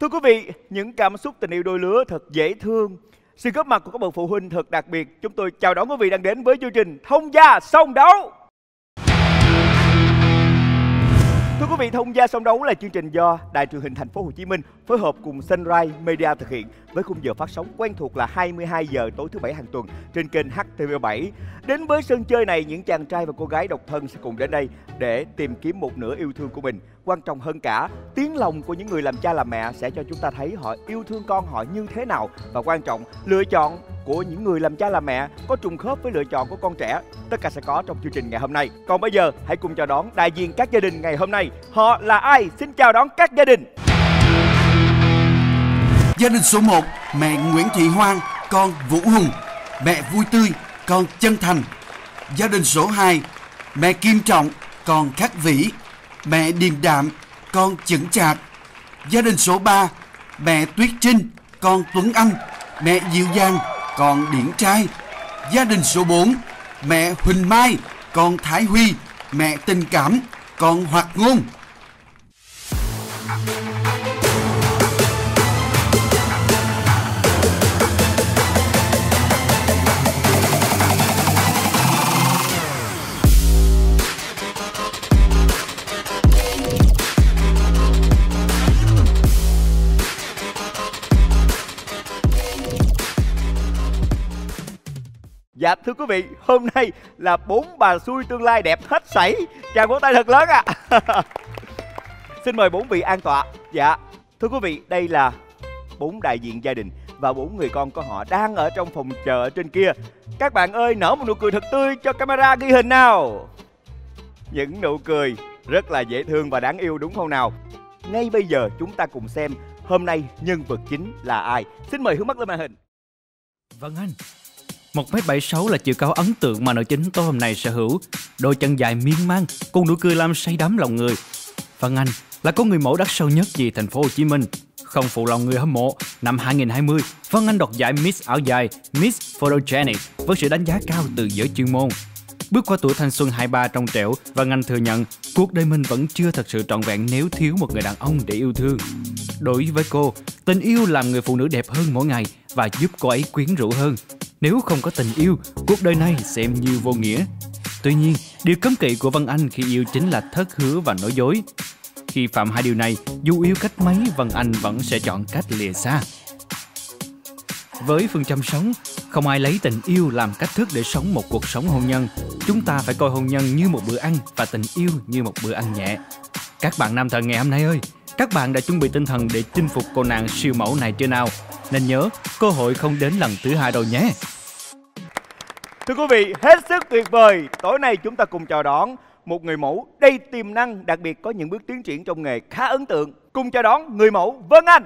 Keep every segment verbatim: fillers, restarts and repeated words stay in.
Thưa quý vị, những cảm xúc tình yêu đôi lứa thật dễ thương. Sự góp mặt của các bậc phụ huynh thật đặc biệt. Chúng tôi chào đón quý vị đang đến với chương trình Thông Gia Song Đấu. Thưa quý vị, Thông Gia Song Đấu là chương trình do Đài Truyền hình Thành phố Hồ Chí Minh phối hợp cùng Sunrise Media thực hiện, với khung giờ phát sóng quen thuộc là hai mươi hai giờ tối thứ bảy hàng tuần trên kênh H T V bảy. Đến với sân chơi này, những chàng trai và cô gái độc thân sẽ cùng đến đây để tìm kiếm một nửa yêu thương của mình. Quan trọng hơn cả, tiếng lòng của những người làm cha làm mẹ sẽ cho chúng ta thấy họ yêu thương con họ như thế nào. Và quan trọng, lựa chọn của những người làm cha làm mẹ có trùng khớp với lựa chọn của con trẻ. Tất cả sẽ có trong chương trình ngày hôm nay. Còn bây giờ, hãy cùng chào đón đại diện các gia đình ngày hôm nay. Họ là ai? Xin chào đón các gia đình. Gia đình số một, mẹ Nguyễn Thị Hoan, con Vũ Hùng. Mẹ Vui Tươi, con Chân Thành. Gia đình số hai, mẹ Kim Trọng, con Khắc Vĩ. Mẹ Điềm Đạm, con Chững Chạc. Gia đình số ba, mẹ Tuyết Trinh, con Tuấn Anh. Mẹ Dịu Dàng, con Điển Trai. Gia đình số bốn, mẹ Huỳnh Mai, con Thái Huy. Mẹ Tình Cảm, con Hoạt Ngôn. Dạ thưa quý vị, hôm nay là bốn bà xui tương lai đẹp hết sảy. Chàng vỗ tay thật lớn ạ. À. Xin mời bốn vị an tọa. Dạ thưa quý vị, đây là bốn đại diện gia đình và bốn người con của họ đang ở trong phòng chờ ở trên kia. Các bạn ơi, nở một nụ cười thật tươi cho camera ghi hình nào. Những nụ cười rất là dễ thương và đáng yêu đúng không nào? Ngay bây giờ chúng ta cùng xem hôm nay nhân vật chính là ai. Xin mời hướng mắt lên màn hình. Vâng anh. một mét bảy mươi sáu là chiều cao ấn tượng mà nữ chính tối hôm nay sở hữu. Đôi chân dài miên man cùng nụ cười làm say đắm lòng người. Vân Anh là con người mẫu đắt sâu nhất vì thành phố Hồ Chí Minh. Không phụ lòng người hâm mộ, năm hai nghìn không trăm hai mươi, Vân Anh đoạt giải Miss áo dài, Miss Photogenic với sự đánh giá cao từ giới chuyên môn. Bước qua tuổi thanh xuân hai mươi ba trong trẻo, Vân Anh thừa nhận cuộc đời mình vẫn chưa thật sự trọn vẹn nếu thiếu một người đàn ông để yêu thương. Đối với cô, tình yêu làm người phụ nữ đẹp hơn mỗi ngày và giúp cô ấy quyến rũ hơn. Nếu không có tình yêu, cuộc đời này xem như vô nghĩa. Tuy nhiên, điều cấm kỵ của Vân Anh khi yêu chính là thất hứa và nói dối. Khi phạm hai điều này, dù yêu cách mấy, Vân Anh vẫn sẽ chọn cách lìa xa. Với phương châm sống, không ai lấy tình yêu làm cách thức để sống một cuộc sống hôn nhân. Chúng ta phải coi hôn nhân như một bữa ăn và tình yêu như một bữa ăn nhẹ. Các bạn nam thần ngày hôm nay ơi, các bạn đã chuẩn bị tinh thần để chinh phục cô nàng siêu mẫu này chưa nào? Nên nhớ, cơ hội không đến lần thứ hai đâu nhé. Thưa quý vị, hết sức tuyệt vời. Tối nay chúng ta cùng chào đón một người mẫu đầy tiềm năng, đặc biệt có những bước tiến triển trong nghề khá ấn tượng. Cùng chào đón người mẫu Vân Anh.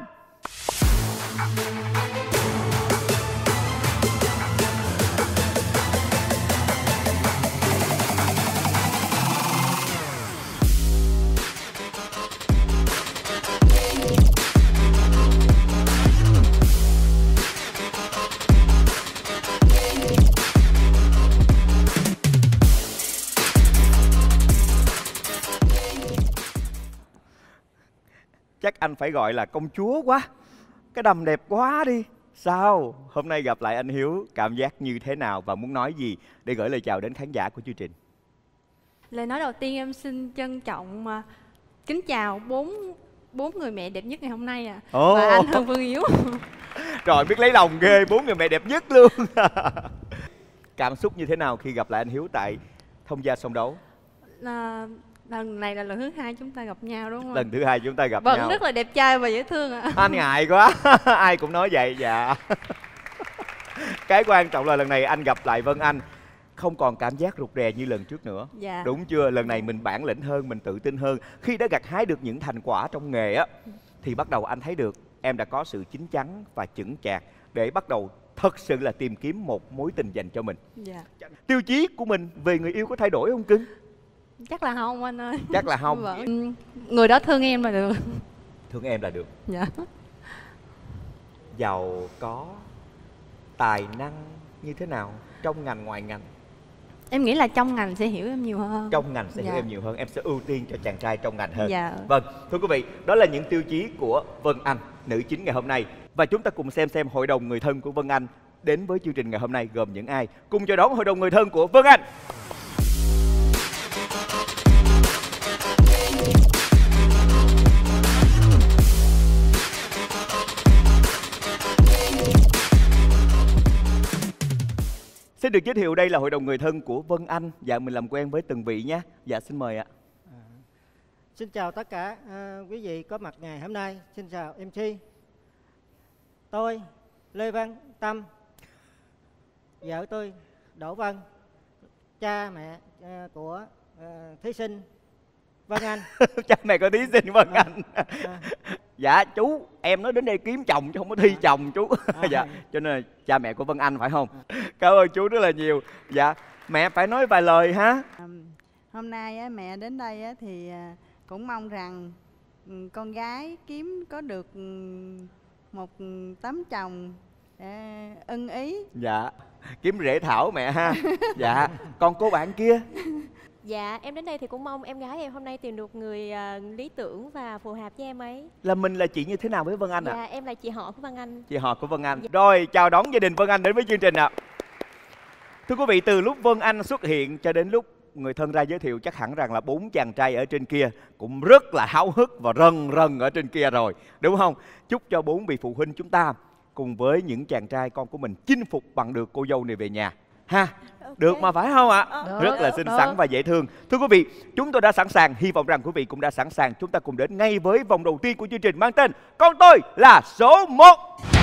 Chắc anh phải gọi là công chúa quá. Cái đầm đẹp quá đi. Sao? Hôm nay gặp lại anh Hiếu, cảm giác như thế nào và muốn nói gì để gửi lời chào đến khán giả của chương trình? Lời nói đầu tiên em xin trân trọng mà kính chào bốn bốn người mẹ đẹp nhất ngày hôm nay à. Oh. Và anh Hân Phương Hiếu. Trời, biết lấy lòng ghê, bốn người mẹ đẹp nhất luôn. Cảm xúc như thế nào khi gặp lại anh Hiếu tại Thông Gia Song Đấu? Là... lần này là lần thứ hai chúng ta gặp nhau đúng không? Lần thứ hai chúng ta gặp Vẫn nhau. Vẫn rất là đẹp trai và dễ thương ạ. À. Anh ngại quá. Ai cũng nói vậy. Dạ. Cái quan trọng là lần này anh gặp lại Vân Anh không còn cảm giác rụt rè như lần trước nữa. Dạ. Đúng chưa? Lần này mình bản lĩnh hơn, mình tự tin hơn. Khi đã gặt hái được những thành quả trong nghề á, thì bắt đầu anh thấy được em đã có sự chín chắn và chững chạc để bắt đầu thật sự là tìm kiếm một mối tình dành cho mình. Dạ. Tiêu chí của mình về người yêu có thay đổi không cưng? Chắc là không anh ơi. Chắc là không. Vẫn... người đó thương em là được. Thương em là được. Dạ. Giàu có, tài năng như thế nào? Trong ngành, ngoài ngành? Em nghĩ là trong ngành sẽ hiểu em nhiều hơn. Trong ngành sẽ dạ. hiểu em nhiều hơn. Em sẽ ưu tiên cho chàng trai trong ngành hơn. Dạ. Vâng, thưa quý vị, đó là những tiêu chí của Vân Anh. nữ chính ngày hôm nay. Và chúng ta cùng xem xem hội đồng người thân của Vân Anh đến với chương trình ngày hôm nay gồm những ai. Cùng chào đón hội đồng người thân của Vân Anh. Xin được giới thiệu đây là hội đồng người thân của Vân Anh. Dạ, mình làm quen với từng vị nhé. Dạ, xin mời ạ. À, xin chào tất cả à, quý vị có mặt ngày hôm nay. Xin chào em xê. Tôi Lê Văn Tâm, vợ tôi Đỗ Vân, cha mẹ à, của à, thí sinh Vân Anh. Cha mẹ của thí sinh Vân à, Anh. à. Dạ chú, em nói đến đây kiếm chồng chứ không có thi à. chồng chú. À, dạ, cho nên là cha mẹ của Vân Anh phải không? À. Cảm ơn chú rất là nhiều. Dạ, mẹ phải nói vài lời ha. À, hôm nay á, mẹ đến đây á, thì cũng mong rằng con gái kiếm có được một tấm chồng để ưng ý. Dạ, kiếm rễ thảo mẹ ha. Dạ, còn cô bạn kia? Dạ, em đến đây thì cũng mong em gái em hôm nay tìm được người uh, lý tưởng và phù hợp với em ấy. Là mình là chị như thế nào với Vân Anh ạ? Dạ, à? em là chị họ của Vân Anh. Chị họ của Vân Anh. Dạ. Rồi, chào đón gia đình Vân Anh đến với chương trình ạ. Thưa quý vị, từ lúc Vân Anh xuất hiện cho đến lúc người thân ra giới thiệu, chắc hẳn rằng là bốn chàng trai ở trên kia cũng rất là háo hức và rần rần ở trên kia rồi, đúng không? Chúc cho bốn vị phụ huynh chúng ta cùng với những chàng trai con của mình chinh phục bằng được cô dâu này về nhà ha. Okay. Được mà phải không ạ? Được, rất là xinh xắn và dễ thương. Thưa quý vị, chúng tôi đã sẵn sàng. Hy vọng rằng quý vị cũng đã sẵn sàng. Chúng ta cùng đến ngay với vòng đầu tiên của chương trình mang tên Con Tôi Là Số một.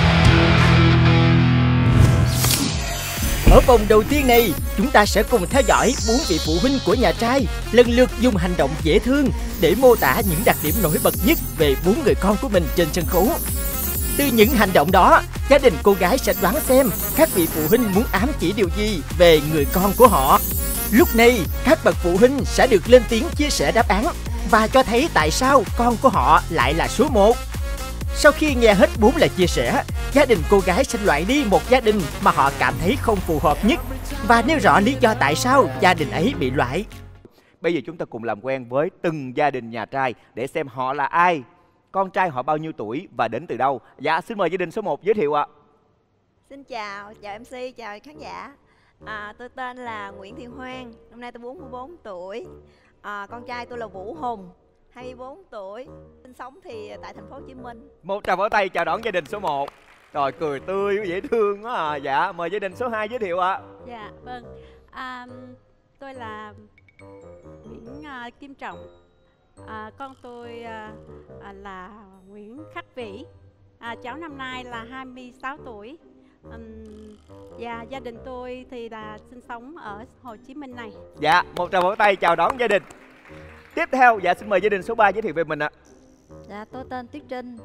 Ở vòng đầu tiên này, chúng ta sẽ cùng theo dõi bốn vị phụ huynh của nhà trai lần lượt dùng hành động dễ thương để mô tả những đặc điểm nổi bật nhất về bốn người con của mình trên sân khấu. Từ những hành động đó, gia đình cô gái sẽ đoán xem các vị phụ huynh muốn ám chỉ điều gì về người con của họ. Lúc này, các bậc phụ huynh sẽ được lên tiếng chia sẻ đáp án và cho thấy tại sao con của họ lại là số một. Sau khi nghe hết bốn lời chia sẻ, gia đình cô gái sẽ loại đi một gia đình mà họ cảm thấy không phù hợp nhất và nêu rõ lý do tại sao gia đình ấy bị loại. Bây giờ chúng ta cùng làm quen với từng gia đình nhà trai để xem họ là ai, con trai họ bao nhiêu tuổi và đến từ đâu. Dạ, xin mời gia đình số một giới thiệu ạ. Xin chào, chào em xê, chào khán giả. à, Tôi tên là Nguyễn Thị Hoang, năm nay tôi bốn mươi bốn tuổi. à, Con trai tôi là Vũ Hùng, hai mươi bốn tuổi, sinh sống thì tại thành phố Hồ Chí Minh. Một tràng vỗ tay chào đón gia đình số một. Rồi, cười tươi, dễ thương quá à. Dạ, mời gia đình số hai giới thiệu ạ. Dạ, vâng. à, Tôi là Nguyễn uh, Kim Trọng. À, con tôi à, à, là Nguyễn Khắc Vĩ. à, Cháu năm nay là hai mươi sáu tuổi. uhm, Và gia đình tôi thì là sinh sống ở Hồ Chí Minh này. Dạ, một tràng vỗ tay chào đón gia đình. Tiếp theo, dạ xin mời gia đình số ba giới thiệu về mình ạ. Dạ, tôi tên Tuyết Trinh,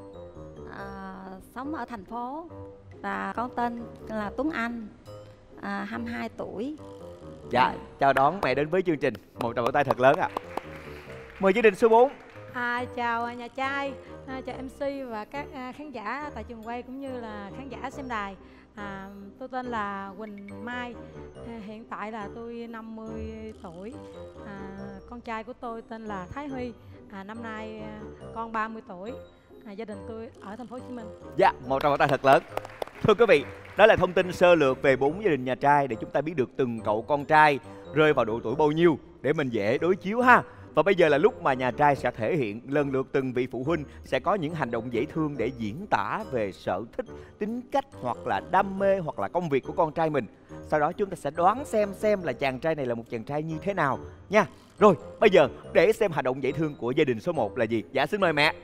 à, sống ở thành phố. Và con tên là Tuấn Anh, à, hai mươi hai tuổi. Dạ, chào đón mẹ đến với chương trình. Một tràng vỗ tay thật lớn ạ. Mời gia đình số bốn. À, chào nhà trai, à, chào em xê và các à, khán giả tại trường quay cũng như là khán giả xem đài. à, Tôi tên là Quỳnh Mai, à, hiện tại là tôi năm mươi tuổi. à, Con trai của tôi tên là Thái Huy, à, năm nay à, con ba mươi tuổi. à, Gia đình tôi ở thành phố Hồ Chí Minh. Dạ, một tràng vỗ tay thật lớn. Thưa quý vị, đó là thông tin sơ lược về bốn gia đình nhà trai để chúng ta biết được từng cậu con trai rơi vào độ tuổi bao nhiêu để mình dễ đối chiếu ha. Và bây giờ là lúc mà nhà trai sẽ thể hiện lần lượt từng vị phụ huynh sẽ có những hành động dễ thương để diễn tả về sở thích, tính cách hoặc là đam mê hoặc là công việc của con trai mình. Sau đó chúng ta sẽ đoán xem xem là chàng trai này là một chàng trai như thế nào nha. Rồi, bây giờ để xem hành động dễ thương của gia đình số một là gì. Dạ xin mời mẹ.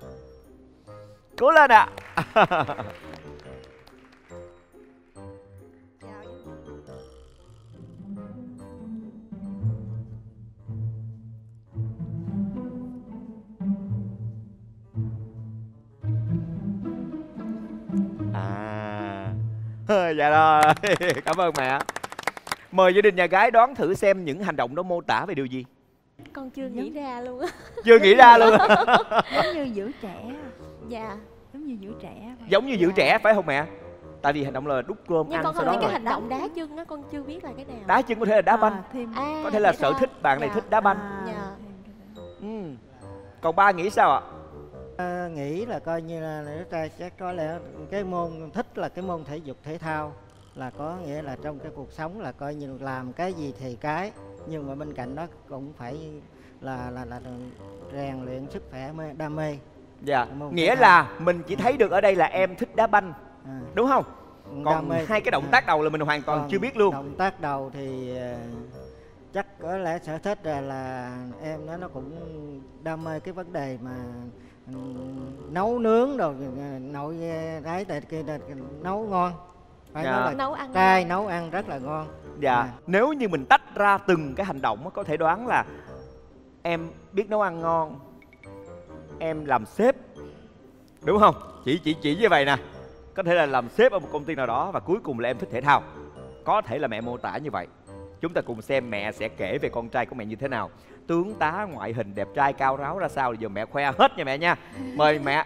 Cố lên ạ. À. Dạ rồi, cảm ơn mẹ. Mời gia đình nhà gái đoán thử xem những hành động đó mô tả về điều gì. Con chưa nghĩ ra luôn á. Chưa nghĩ ra luôn. Giống như giữ trẻ. Dạ. Giống như giữ trẻ. Giống như giữ trẻ phải không mẹ? Tại vì hành động là đút cơm nhưng ăn. con sau không đó biết cái rồi. hành động đá chân á, con chưa biết là cái nào. Đá chân có thể là đá banh. À, thêm... à, có thể là sở thôi. thích bạn này Dạ. thích đá banh. À, Dạ. ừ. Còn ba nghĩ sao ạ? À, nghĩ là coi như là đứa trai chắc có lẽ cái môn thích là cái môn thể dục thể thao, là có nghĩa là trong cái cuộc sống là coi như làm cái gì thì cái, nhưng mà bên cạnh đó cũng phải là là là, là rèn luyện sức khỏe, đam mê. Dạ, nghĩa là mình chỉ thấy được ở đây là em thích đá banh, à, đúng không? Còn hai cái động tác đầu là mình hoàn toàn còn chưa biết luôn. Động tác đầu thì chắc có lẽ sở thích là, là em nó nó cũng đam mê cái vấn đề mà nấu nướng rồi nội đấy tại kia nấu ngon. Phải, dạ. Nói là nấu ăn trai nấu ăn rất là ngon. Dạ, à. Nếu như mình tách ra từng cái hành động có thể đoán là em biết nấu ăn ngon, em làm sếp, đúng không? Chỉ chỉ chỉ như vậy nè. Có thể là làm sếp ở một công ty nào đó, và cuối cùng là em thích thể thao. Có thể là mẹ mô tả như vậy. Chúng ta cùng xem mẹ sẽ kể về con trai của mẹ như thế nào. Tướng tá, ngoại hình đẹp trai, cao ráo ra sao, giờ mẹ khoe hết nha mẹ nha. Mời mẹ.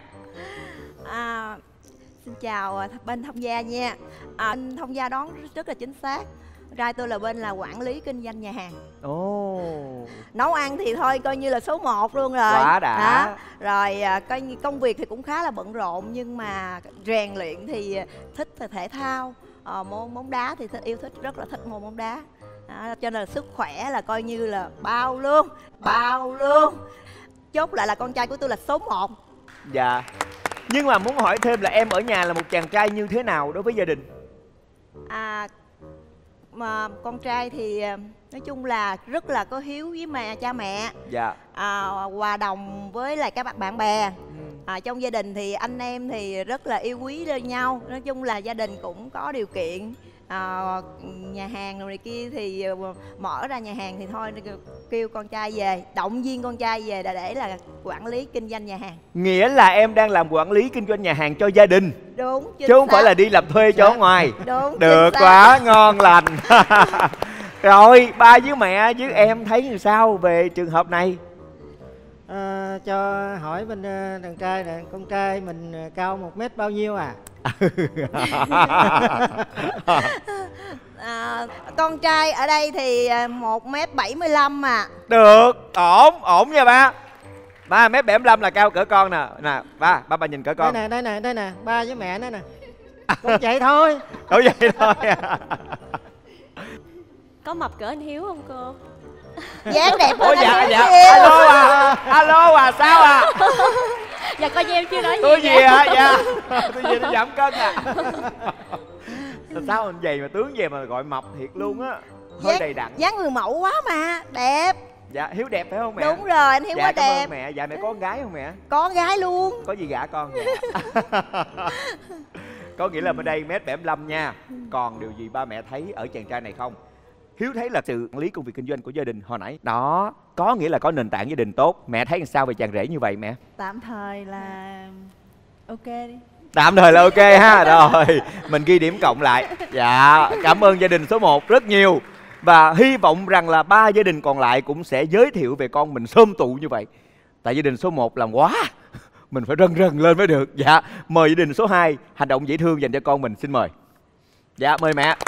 À, xin chào bên thông gia nha. À, thông gia đoán rất là chính xác. Trai tôi là bên là quản lý kinh doanh nhà hàng. Ồ. Oh. Nấu ăn thì thôi coi như là số một luôn rồi. Quá đã. Đó. Rồi coi như công việc thì cũng khá là bận rộn, nhưng mà rèn luyện thì thích là thể thao. À, môn bóng đá thì thích, yêu thích rất là thích môn bóng đá. À, cho nên là sức khỏe là coi như là bao luôn, bao luôn. Chốt lại là con trai của tôi là số một. Dạ. Nhưng mà muốn hỏi thêm là em ở nhà là một chàng trai như thế nào đối với gia đình? À, mà con trai thì nói chung là rất là có hiếu với mẹ, cha mẹ. Dạ. À, hòa đồng với lại các bạn bạn bè. À, trong gia đình thì anh em thì rất là yêu quý lên nhau. Nói chung là gia đình cũng có điều kiện. À, nhà hàng rồi này kia thì mở ra nhà hàng thì thôi kêu con trai về, động viên con trai về để, để là quản lý kinh doanh nhà hàng. Nghĩa là em đang làm quản lý kinh doanh nhà hàng cho gia đình. Đúng, chứ không xác. Phải là đi làm thuê cho ở ngoài. Đúng, được quá, ngon lành. Rồi ba với mẹ với em thấy như sao về trường hợp này? À, cho hỏi bên uh, đàn trai nè, con trai mình cao một mét bao nhiêu à? À, con trai ở đây thì một mét bảy mươi lăm à. Được, ổn, ổn nha ba. Ba mét bảy mươi lăm là cao cỡ con nè. Nè, ba, ba ba nhìn cỡ con. Đây nè, đây nè, đây nè, ba với mẹ nữa nè. Con vậy thôi. Con vậy thôi à. Có mập cỡ anh Hiếu không cô? Dáng đẹp hơn. Ủa anh dạ, Hiếu dạ. nhiều. Alo à, alo à, sao à? Dạ coi như em chưa nói gì. Tôi gì hả? Dạ. Tôi gì nó giảm cân à. Sao anh vậy mà tướng về mà gọi mập thiệt luôn á. Hơi dáng, đầy đặn. Dáng người mẫu quá mà, đẹp. Dạ, Hiếu đẹp phải không mẹ? Đúng rồi, anh Hiếu dạ, quá cảm đẹp. Ơn mẹ. Dạ, mẹ có con gái không mẹ? Có gái luôn. Có gì gả con? Dạ. Có nghĩa là bên đây mét bảy mươi lăm nha. Còn điều gì ba mẹ thấy ở chàng trai này không? Hiếu thấy là sự quản lý công việc kinh doanh của gia đình hồi nãy đó, có nghĩa là có nền tảng gia đình tốt. Mẹ thấy sao về chàng rể như vậy mẹ? Tạm thời là ok đi. Tạm thời là ok ha. Rồi mình ghi điểm cộng lại. Dạ, cảm ơn gia đình số một rất nhiều. Và hy vọng rằng là ba gia đình còn lại cũng sẽ giới thiệu về con mình xôm tụ như vậy. Tại gia đình số một làm quá, mình phải rần rần lên mới được. Dạ, mời gia đình số hai, hành động dễ thương dành cho con mình, xin mời. Dạ, mời mẹ.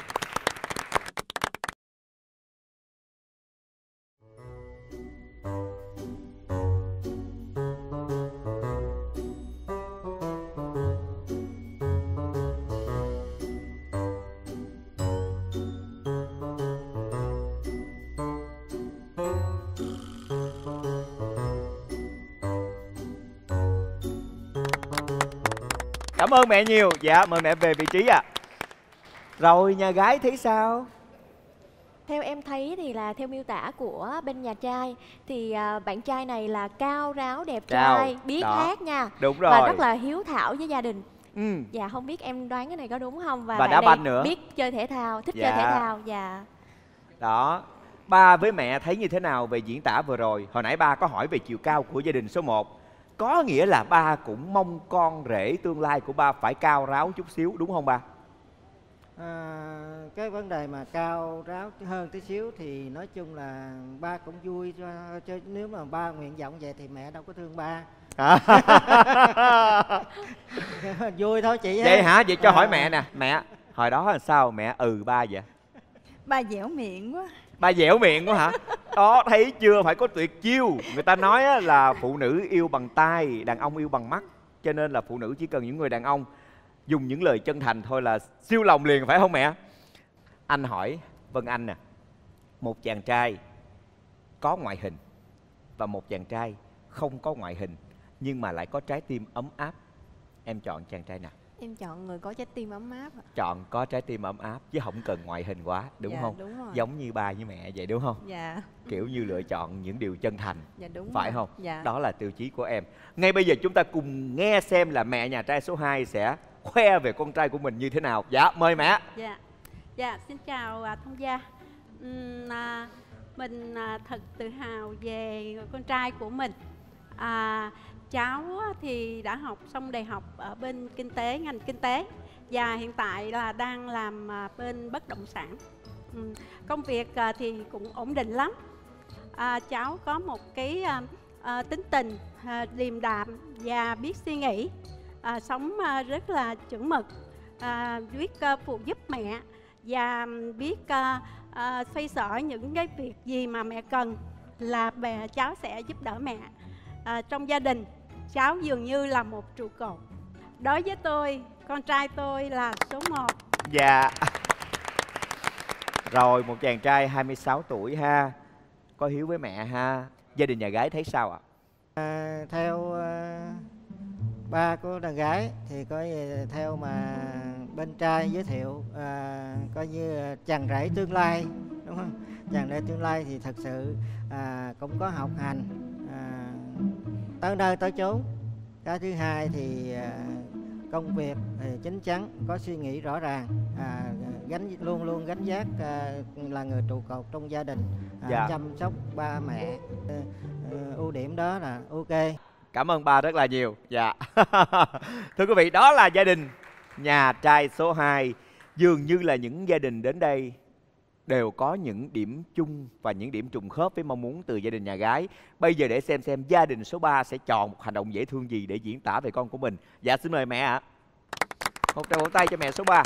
Cảm ơn mẹ nhiều. Dạ, mời mẹ về vị trí ạ. À. Rồi, nhà gái thấy sao? Theo em thấy thì là theo miêu tả của bên nhà trai thì uh, bạn trai này là cao ráo, đẹp Cao. trai, biết Đó. hát nha. Đúng rồi. Và rất là hiếu thảo với gia đình. Ừ. Dạ, không biết em đoán cái này có đúng không? Và, Và bạn đá này banh nữa. biết chơi thể thao, thích Dạ. chơi thể thao. Dạ. Đó. Ba với mẹ thấy như thế nào về diễn tả vừa rồi? Hồi nãy ba có hỏi về chiều cao của gia đình số một. Có nghĩa là ba cũng mong con rể tương lai của ba phải cao ráo chút xíu, đúng không ba? À, cái vấn đề mà cao ráo hơn tí xíu thì nói chung là ba cũng vui cho, cho nếu mà ba nguyện vọng vậy thì mẹ đâu có thương ba. À. Vui thôi chị. Vậy hả? Vậy cho à. hỏi mẹ nè. Mẹ, hồi đó là sao mẹ ừ ba vậy? Ba dẻo miệng quá. Bà dẻo miệng quá hả? Đó, thấy chưa, phải có tuyệt chiêu. Người ta nói á, là phụ nữ yêu bằng tai, đàn ông yêu bằng mắt. Cho nên là phụ nữ chỉ cần những người đàn ông dùng những lời chân thành thôi là siêu lòng liền, phải không mẹ? Anh hỏi Vân Anh nè, một chàng trai có ngoại hình và một chàng trai không có ngoại hình nhưng mà lại có trái tim ấm áp, em chọn chàng trai nào? Em chọn người có trái tim ấm áp ạ. Chọn có trái tim ấm áp chứ không cần ngoại hình quá, đúng Dạ, không? đúng rồi. Giống như ba với mẹ vậy đúng không? Dạ. Kiểu như lựa chọn những điều chân thành. Dạ đúng phải rồi. không? Dạ. Đó là tiêu chí của em. Ngay bây giờ chúng ta cùng nghe xem là mẹ nhà trai số hai sẽ khoe về con trai của mình như thế nào. Dạ, mời mẹ. Dạ, dạ xin chào à, Thông Gia. Uhm, à, mình à, thật tự hào về người con trai của mình. À, cháu thì đã học xong đại học ở bên kinh tế, ngành kinh tế, và hiện tại là đang làm à, bên bất động sản. Uhm, công việc à, thì cũng ổn định lắm. À, cháu có một cái à, à, tính tình à, điềm đạm và biết suy nghĩ, à, sống à, rất là chuẩn mực, à, biết uh, phụ giúp mẹ và biết uh, uh, xoay sở những cái việc gì mà mẹ cần là bè cháu sẽ giúp đỡ mẹ. À, trong gia đình cháu dường như là một trụ cột. Đối với tôi, con trai tôi là số một. Dạ. Rồi, một chàng trai hai mươi sáu tuổi ha, có hiếu với mẹ ha. Gia đình nhà gái thấy sao ạ? À, theo uh, ba của đàn gái thì có theo mà bên trai giới thiệu à, coi như chàng rể tương lai, đúng không? Chàng rể tương lai thì thật sự à, cũng có học hành, à, tới nơi tới chốn. Cái thứ hai thì à, công việc thì chín chắn, có suy nghĩ rõ ràng, à, gánh luôn luôn gánh vác à, là người trụ cột trong gia đình, à, Dạ. chăm sóc ba mẹ. À, ưu điểm đó là ok. Cảm ơn ba rất là nhiều. Dạ. Thưa quý vị, đó là gia đình nhà trai số hai. Dường như là những gia đình đến đây đều có những điểm chung và những điểm trùng khớp với mong muốn từ gia đình nhà gái. Bây giờ để xem xem gia đình số ba sẽ chọn một hành động dễ thương gì để diễn tả về con của mình. Dạ, xin mời mẹ ạ. Một tràng vỗ tay cho mẹ số ba.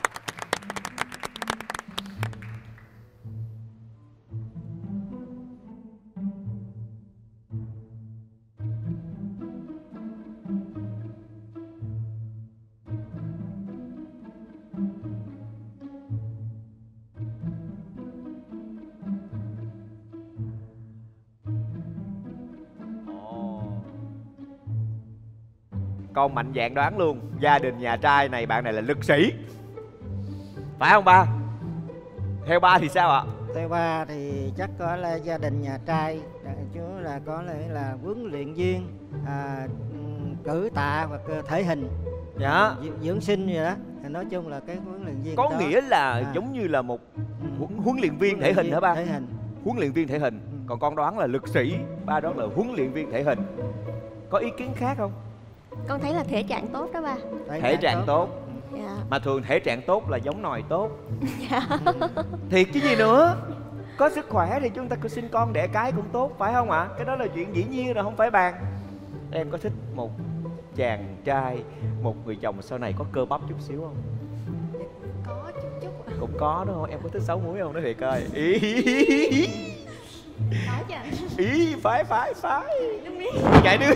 Con mạnh dạn đoán luôn, gia đình nhà trai này, bạn này là lực sĩ, phải không ba? Theo ba thì sao ạ? Theo ba thì chắc có là gia đình nhà trai chú là có lẽ là huấn luyện viên, à, cử tạ hoặc thể hình, Dạ. dưỡng sinh gì đó. Thì nói chung là cái huấn luyện viên Có đó. nghĩa là à. giống như là một huấn, huấn luyện viên thể hình hả ba? Thể hình. Huấn luyện viên thể hình. Còn con đoán là lực sĩ, ba đoán là huấn luyện viên thể hình. Có ý kiến khác không? Con thấy là thể trạng tốt đó ba. Thể, Thể trạng tốt. Dạ. Mà thường thể trạng tốt là giống nòi tốt. Dạ. Thiệt chứ gì nữa. Có sức khỏe thì chúng ta cứ sinh con đẻ cái cũng tốt, phải không ạ? Cái đó là chuyện dĩ nhiên rồi, không phải bàn. Em có thích một chàng trai, một người chồng sau này có cơ bắp chút xíu không? Có chút chút ạ. Cũng có đúng không? Em có thích xấu muối không? Nói thiệt coi. Ý, Có chứ anh. ý phải phải phải. Chạy đi.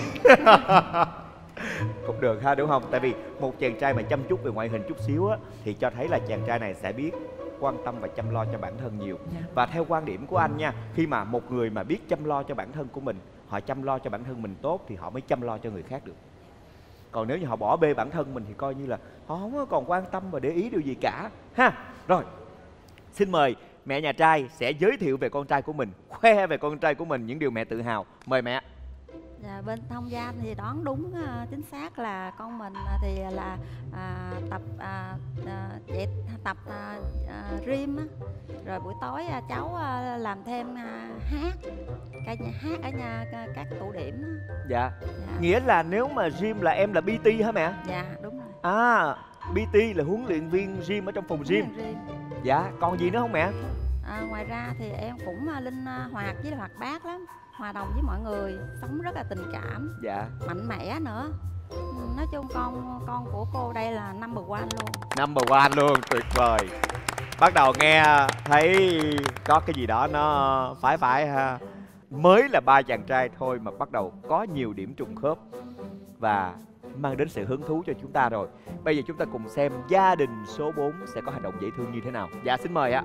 Cũng được ha, đúng không? Tại vì một chàng trai mà chăm chút về ngoại hình chút xíu á thì cho thấy là chàng trai này sẽ biết quan tâm và chăm lo cho bản thân nhiều. Và theo quan điểm của anh nha, khi mà một người mà biết chăm lo cho bản thân của mình, họ chăm lo cho bản thân mình tốt thì họ mới chăm lo cho người khác được. Còn nếu như họ bỏ bê bản thân mình thì coi như là họ không có còn quan tâm và để ý điều gì cả ha. Rồi, xin mời mẹ nhà trai sẽ giới thiệu về con trai của mình, khoe về con trai của mình những điều mẹ tự hào. Mời mẹ. Dạ, bên Thông Gia thì đoán đúng uh, chính xác là con mình uh, thì là uh, tập uh, uh, dạy tập uh, uh, rim á. Rồi buổi tối uh, cháu uh, làm thêm uh, hát cả nhà hát ở nhà uh, các tụ điểm á. Dạ. Dạ. Nghĩa là nếu mà gym là em là pê tê hả mẹ? Dạ đúng rồi. À, pê tê là huấn luyện viên gym ở trong phòng gym. Rim. Dạ, còn gì nữa không mẹ? À, ngoài ra thì em cũng uh, linh uh, hoạt với hoạt bát lắm, hòa đồng với mọi người, sống rất là tình cảm, Dạ. mạnh mẽ nữa. Nói chung con con của cô đây là number one luôn. Number one luôn, tuyệt vời. Bắt đầu nghe thấy có cái gì đó nó phải phải ha. Mới là ba chàng trai thôi mà bắt đầu có nhiều điểm trùng khớp và mang đến sự hứng thú cho chúng ta rồi. Bây giờ chúng ta cùng xem gia đình số bốn sẽ có hành động dễ thương như thế nào. Dạ xin mời ạ.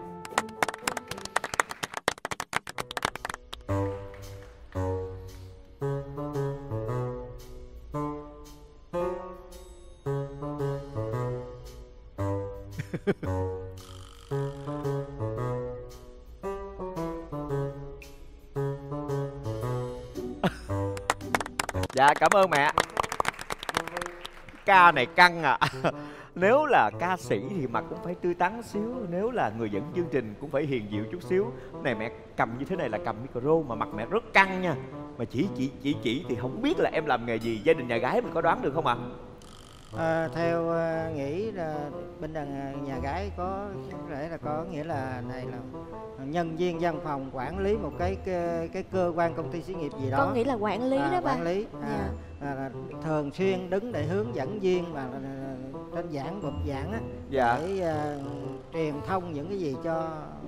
Dạ cảm ơn mẹ. Ca này căng à. Nếu là ca sĩ thì mặt cũng phải tươi tắn xíu, nếu là người dẫn chương trình cũng phải hiền dịu chút xíu. Này mẹ cầm như thế này là cầm micro mà mặt mẹ rất căng nha. Mà chỉ chỉ chỉ chỉ thì không biết là em làm nghề gì, gia đình nhà gái mình có đoán được không ạ? À? À, theo uh, nghĩ là bên đàn nhà gái có thể là có nghĩa là này là nhân viên văn phòng quản lý một cái cái, cái cơ quan công ty xí nghiệp gì đó. Con nghĩ là quản lý à, đó ba. Quản lý. À, dạ. à, là thường xuyên đứng để hướng dẫn viên và trên giảng bục giảng á, dạ. để uh, truyền thông những cái gì cho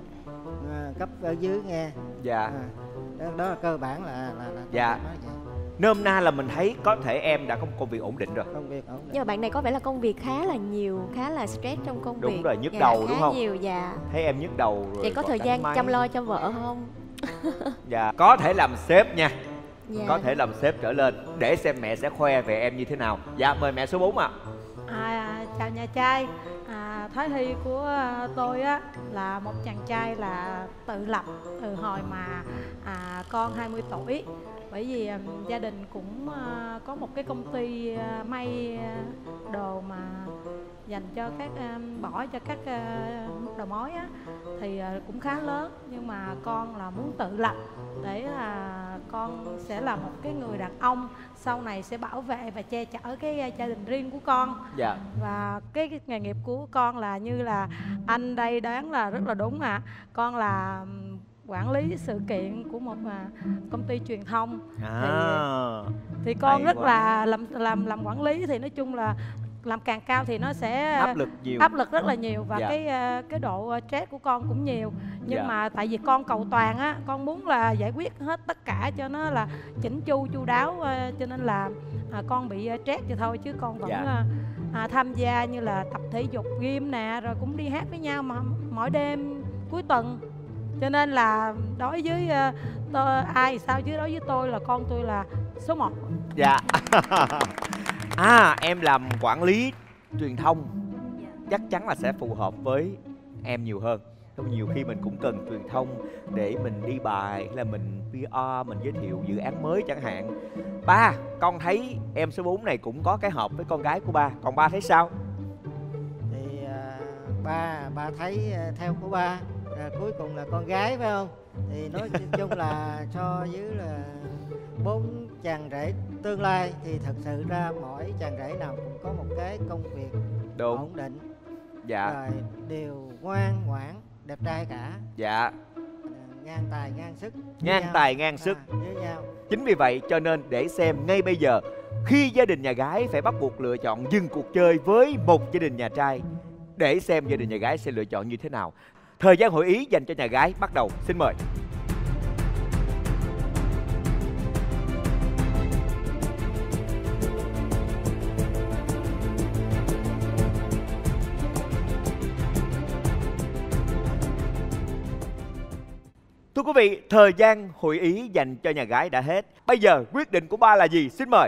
uh, cấp ở dưới nghe. Dạ. À, đó, đó là cơ bản là là, là dạ. Nôm na là mình thấy có thể em đã có một công việc ổn định rồi. Công việc ổn định. Nhưng mà bạn này có vẻ là công việc khá là nhiều, khá là stress trong công đúng việc. Đúng rồi, nhức dạ, đầu đúng không? Khá nhiều, dạ. Thấy em nhức đầu rồi. Vậy có thời gian máy. chăm lo cho vợ không? Dạ, có thể làm sếp nha. Dạ. Có thể làm sếp trở lên. Để xem mẹ sẽ khoe về em như thế nào. Dạ, mời mẹ số bốn ạ. À. À, chào nhà trai. À, Thái Hy của tôi á là một chàng trai là tự lập từ hồi mà à, con hai mươi tuổi. Bởi vì um, gia đình cũng uh, có một cái công ty uh, may uh, đồ mà dành cho các um, bỏ cho các uh, đầu mối á, thì uh, cũng khá lớn. Nhưng mà con là muốn tự lập để là con sẽ là một cái người đàn ông sau này sẽ bảo vệ và che chở cái uh, gia đình riêng của con. Dạ. Và cái, cái nghề nghiệp của con là như là anh đây đoán là rất là đúng ạ. À. Con là um, quản lý sự kiện của một à, công ty truyền thông. À, thì, thì con rất quá. là làm làm làm quản lý thì nói chung là làm càng cao thì nó sẽ áp lực nhiều, áp lực rất là nhiều và dạ. cái cái độ stress của con cũng nhiều. Nhưng dạ. mà tại vì con cầu toàn á, con muốn là giải quyết hết tất cả cho nó là chỉnh chu chu đáo, cho nên là à, con bị stress vậy thôi, chứ con vẫn dạ. à, tham gia như là tập thể dục gym nè, rồi cũng đi hát với nhau mà mỗi đêm cuối tuần. Cho nên là đối với uh, tôi, ai sao chứ đối với tôi là con tôi là số một. Dạ. À, em làm quản lý truyền thông chắc chắn là sẽ phù hợp với em nhiều hơn. Nhiều khi mình cũng cần truyền thông để mình đi bài, là mình pê rờ, mình giới thiệu dự án mới chẳng hạn. Ba, con thấy em số bốn này cũng có cái hợp với con gái của ba. Còn ba thấy sao? Thì uh, ba, ba thấy uh, theo của ba à, cuối cùng là con gái phải không? Thì nói chung là so với là bốn chàng rể tương lai thì thật sự ra mỗi chàng rể nào cũng có một cái công việc đúng. ổn định. Dạ. Rồi đều ngoan ngoãn, đẹp trai cả. Dạ. À, ngang tài ngang sức. Ngang nhau. tài ngang sức. À, với nhau. Chính vì vậy cho nên để xem ngay bây giờ, khi gia đình nhà gái phải bắt buộc lựa chọn dừng cuộc chơi với một gia đình nhà trai, để xem gia đình nhà gái sẽ lựa chọn như thế nào. Thời gian hội ý dành cho nhà gái bắt đầu, xin mời. Thưa quý vị, thời gian hội ý dành cho nhà gái đã hết. Bây giờ quyết định của ba là gì? Xin mời.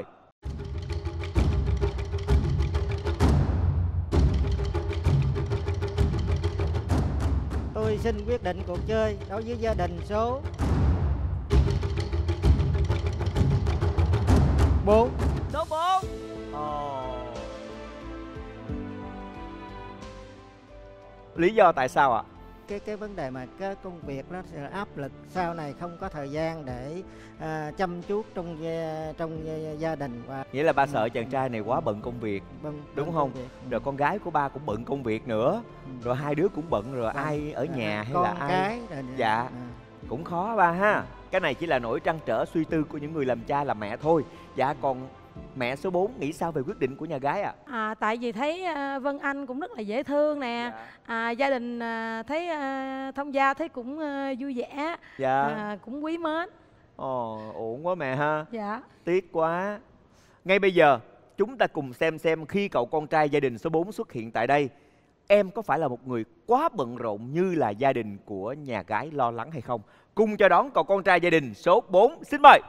Tôi xin quyết định cuộc chơi đối với gia đình số bốn. Số bốn. Oh. Lý do tại sao ạ? Cái cái vấn đề mà cái công việc nó sẽ áp lực, sau này không có thời gian để à, chăm chút trong trong gia đình. Và nghĩa là ba ừ. sợ chàng trai này quá bận công việc, bận, đúng bận không? Việc. Rồi con gái của ba cũng bận công việc nữa, ừ. rồi hai đứa cũng bận, rồi à, ai ở nhà à, hay con là ai? Cái, rồi, dạ, à. cũng khó ba ha. Cái này chỉ là nỗi trăn trở suy tư của những người làm cha làm mẹ thôi. Dạ, còn Mẹ số bốn nghĩ sao về quyết định của nhà gái ạ? À? À, tại vì thấy uh, Vân Anh cũng rất là dễ thương nè. Dạ. À, gia đình uh, thấy uh, thông gia thấy cũng uh, vui vẻ. Dạ. À, cũng quý mến. Ồ, ổn quá mẹ ha. Dạ. Tiếc quá. Ngay bây giờ chúng ta cùng xem xem khi cậu con trai gia đình số bốn xuất hiện tại đây, em có phải là một người quá bận rộn như là gia đình của nhà gái lo lắng hay không? Cùng chào đón cậu con trai gia đình số bốn. Xin mời.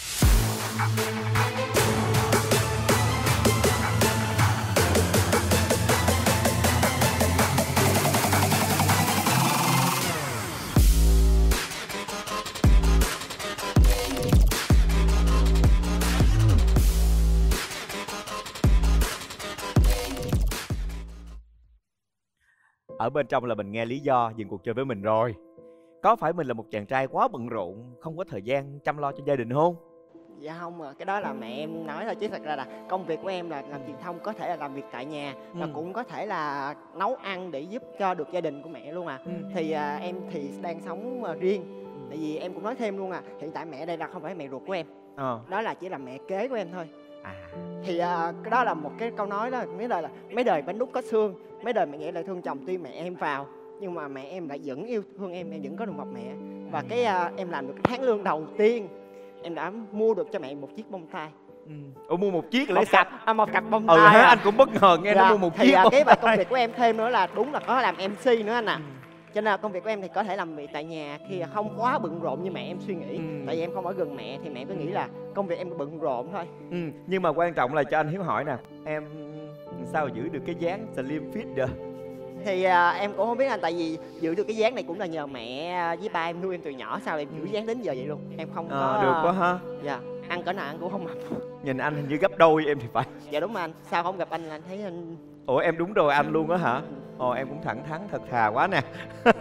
Ở bên trong là mình nghe lý do dừng cuộc chơi với mình rồi. Có phải mình là một chàng trai quá bận rộn, không có thời gian chăm lo cho gia đình không? Dạ không ạ, cái đó là mẹ em nói thôi, chứ thật ra là công việc của em là làm truyền thông, có thể là làm việc tại nhà ừ. và cũng có thể là nấu ăn để giúp cho được gia đình của mẹ luôn à. ừ. Thì à, em thì đang sống à, riêng. Tại vì em cũng nói thêm luôn à, hiện tại mẹ đây là không phải mẹ ruột của em, ờ. đó là chỉ là mẹ kế của em thôi. À. Thì à, cái đó là một cái câu nói đó, mấy đời là mấy đời bánh đúc có xương, mấy đời mẹ nghĩa lại thương chồng tuy mẹ em vào, nhưng mà mẹ em lại vẫn yêu thương em, em vẫn có được một mẹ. Và cái à, em làm được cái tháng lương đầu tiên, em đã mua được cho mẹ một chiếc bông tai. Ừ. Ủa mua một chiếc lấy một cặp, à, một cặp bông ừ, tai. À. Anh cũng bất ngờ nghe dạ. nó mua một thì, chiếc à, bông cái bài công việc của em thêm nữa là đúng là có làm em xê nữa anh ạ. À. Ừ. Cho nên là công việc của em thì có thể làm việc tại nhà khi không quá bận rộn như mẹ em suy nghĩ. ừ. Tại vì em không ở gần mẹ thì mẹ cứ nghĩ là công việc em bận rộn thôi. ừ. Nhưng mà quan trọng là cho anh Hiếu hỏi nè, em sao giữ được cái dáng slim fit được? Thì à, em cũng không biết anh, tại vì giữ được cái dáng này cũng là nhờ mẹ với ba em nuôi em từ nhỏ, sao em giữ dáng đến giờ vậy luôn. Em không à, có được quá ha. Dạ, ăn cỡ nào ăn cũng không mập. Nhìn anh hình như gấp đôi em thì phải. Dạ đúng anh, sao không gặp anh là anh thấy anh... Ủa em đúng rồi anh luôn á hả? Ồ em cũng thẳng thắn thật thà quá nè.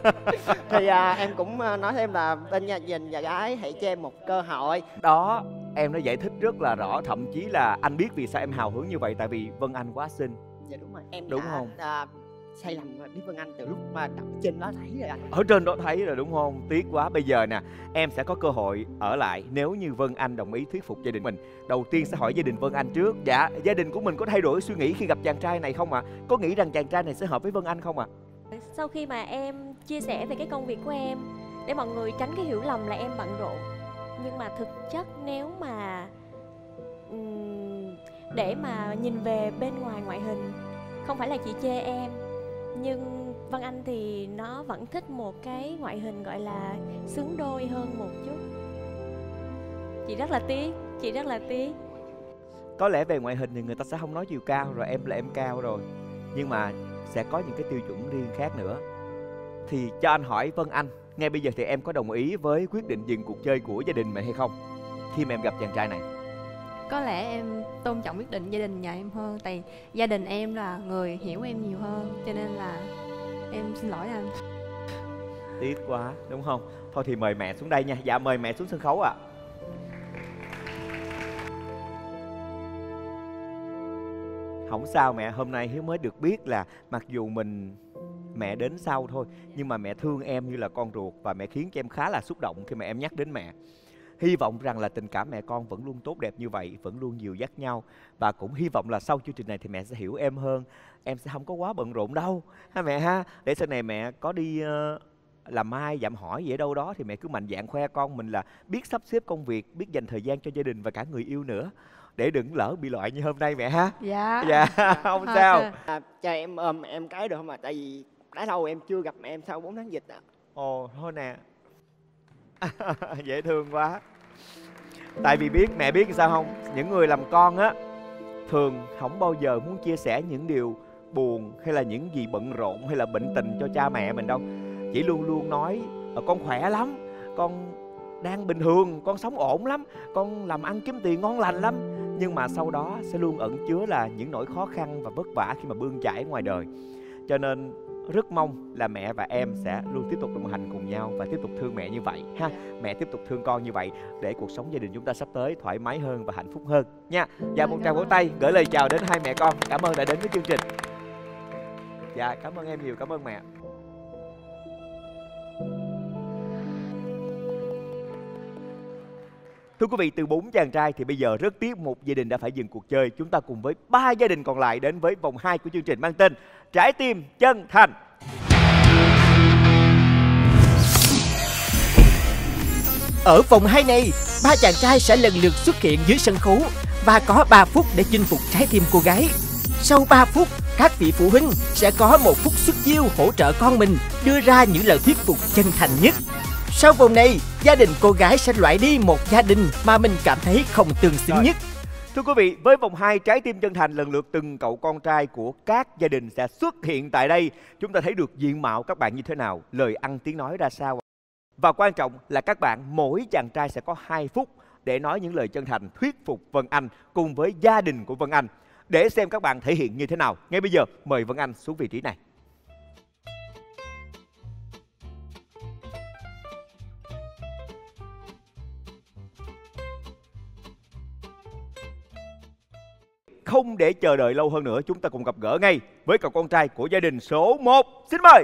Thì à, em cũng nói thêm là bên nhà dành nhà gái hãy cho em một cơ hội. Đó, em đã giải thích rất là rõ, thậm chí là anh biết vì sao em hào hứng như vậy, tại vì Vân Anh quá xinh. Dạ đúng rồi, em đúng đã, không? À, sai lầm đi Vân Anh từ lúc mà đọc trên đó thấy rồi anh. Ở trên đó thấy rồi đúng không? Tiếc quá. Bây giờ nè, em sẽ có cơ hội ở lại nếu như Vân Anh đồng ý thuyết phục gia đình mình. Đầu tiên sẽ hỏi gia đình Vân Anh trước. Dạ, gia đình của mình có thay đổi suy nghĩ khi gặp chàng trai này không ạ? À? Có nghĩ rằng chàng trai này sẽ hợp với Vân Anh không ạ? À? Sau khi mà em chia sẻ về cái công việc của em, để mọi người tránh cái hiểu lầm là em bận rộn, nhưng mà thực chất nếu mà để mà nhìn về bên ngoài ngoại hình, không phải là chị chê em, nhưng Vân Anh thì nó vẫn thích một cái ngoại hình gọi là xứng đôi hơn một chút. Chị rất là tiếc, chị rất là tiếc. Có lẽ về ngoại hình thì người ta sẽ không nói chiều cao rồi, em là em cao rồi, nhưng mà sẽ có những cái tiêu chuẩn riêng khác nữa. Thì cho anh hỏi Vân Anh, ngay bây giờ thì em có đồng ý với quyết định dừng cuộc chơi của gia đình mẹ hay không khi mà em gặp chàng trai này? Có lẽ em tôn trọng quyết định gia đình nhà em hơn, tại gia đình em là người hiểu em nhiều hơn, cho nên là em xin lỗi anh. Tiếc quá đúng không? Thôi thì mời mẹ xuống đây nha. Dạ mời mẹ xuống sân khấu ạ. À. Không sao mẹ, hôm nay Hiếu mới được biết là mặc dù mình mẹ đến sau thôi, nhưng mà mẹ thương em như là con ruột, và mẹ khiến cho em khá là xúc động khi mà em nhắc đến mẹ. Hy vọng rằng là tình cảm mẹ con vẫn luôn tốt đẹp như vậy, vẫn luôn dìu dắt nhau. Và cũng hy vọng là sau chương trình này thì mẹ sẽ hiểu em hơn. Em sẽ không có quá bận rộn đâu ha mẹ ha. Để sau này mẹ có đi uh, làm mai dạm hỏi gì ở đâu đó thì mẹ cứ mạnh dạn khoe con mình là biết sắp xếp công việc, biết dành thời gian cho gia đình và cả người yêu nữa, để đừng lỡ bị loại như hôm nay mẹ ha. Dạ. Dạ không à, sao à, cho em ôm em cái được không ạ? À? Tại vì đã lâu em chưa gặp mẹ em sau bốn tháng dịch ạ. À. Ồ thôi nè. Dễ thương quá. Tại vì biết, mẹ biết sao không, những người làm con á thường không bao giờ muốn chia sẻ những điều buồn hay là những gì bận rộn hay là bệnh tình cho cha mẹ mình đâu. Chỉ luôn luôn nói con khỏe lắm, con đang bình thường, con sống ổn lắm, con làm ăn kiếm tiền ngon lành lắm. Nhưng mà sau đó sẽ luôn ẩn chứa là những nỗi khó khăn và vất vả khi mà bươn chải ngoài đời. Cho nên rất mong là mẹ và em sẽ luôn tiếp tục đồng hành cùng nhau và tiếp tục thương mẹ như vậy ha. Mẹ tiếp tục thương con như vậy để cuộc sống gia đình chúng ta sắp tới thoải mái hơn và hạnh phúc hơn nha. Và một tràng vỗ tay gửi lời chào đến hai mẹ con. Cảm ơn đã đến với chương trình. Dạ cảm ơn em nhiều, cảm ơn mẹ. Thưa quý vị, từ bốn chàng trai thì bây giờ rất tiếc một gia đình đã phải dừng cuộc chơi. Chúng ta cùng với ba gia đình còn lại đến với vòng hai của chương trình mang tên Trái tim chân thành. Ở vòng hai này, ba chàng trai sẽ lần lượt xuất hiện dưới sân khấu và có ba phút để chinh phục trái tim cô gái. Sau ba phút, các vị phụ huynh sẽ có một phút xuất chiêu hỗ trợ con mình đưa ra những lời thuyết phục chân thành nhất. Sau vòng này, gia đình cô gái sẽ loại đi một gia đình mà mình cảm thấy không tương xứng Rồi. nhất. Thưa quý vị, với vòng hai Trái tim chân thành, lần lượt từng cậu con trai của các gia đình sẽ xuất hiện tại đây. Chúng ta thấy được diện mạo các bạn như thế nào, lời ăn tiếng nói ra sao. Và quan trọng là các bạn, mỗi chàng trai sẽ có hai phút để nói những lời chân thành thuyết phục Vân Anh cùng với gia đình của Vân Anh. Để xem các bạn thể hiện như thế nào, ngay bây giờ mời Vân Anh xuống vị trí này. Không để chờ đợi lâu hơn nữa, chúng ta cùng gặp gỡ ngay với cậu con trai của gia đình số một. Xin mời.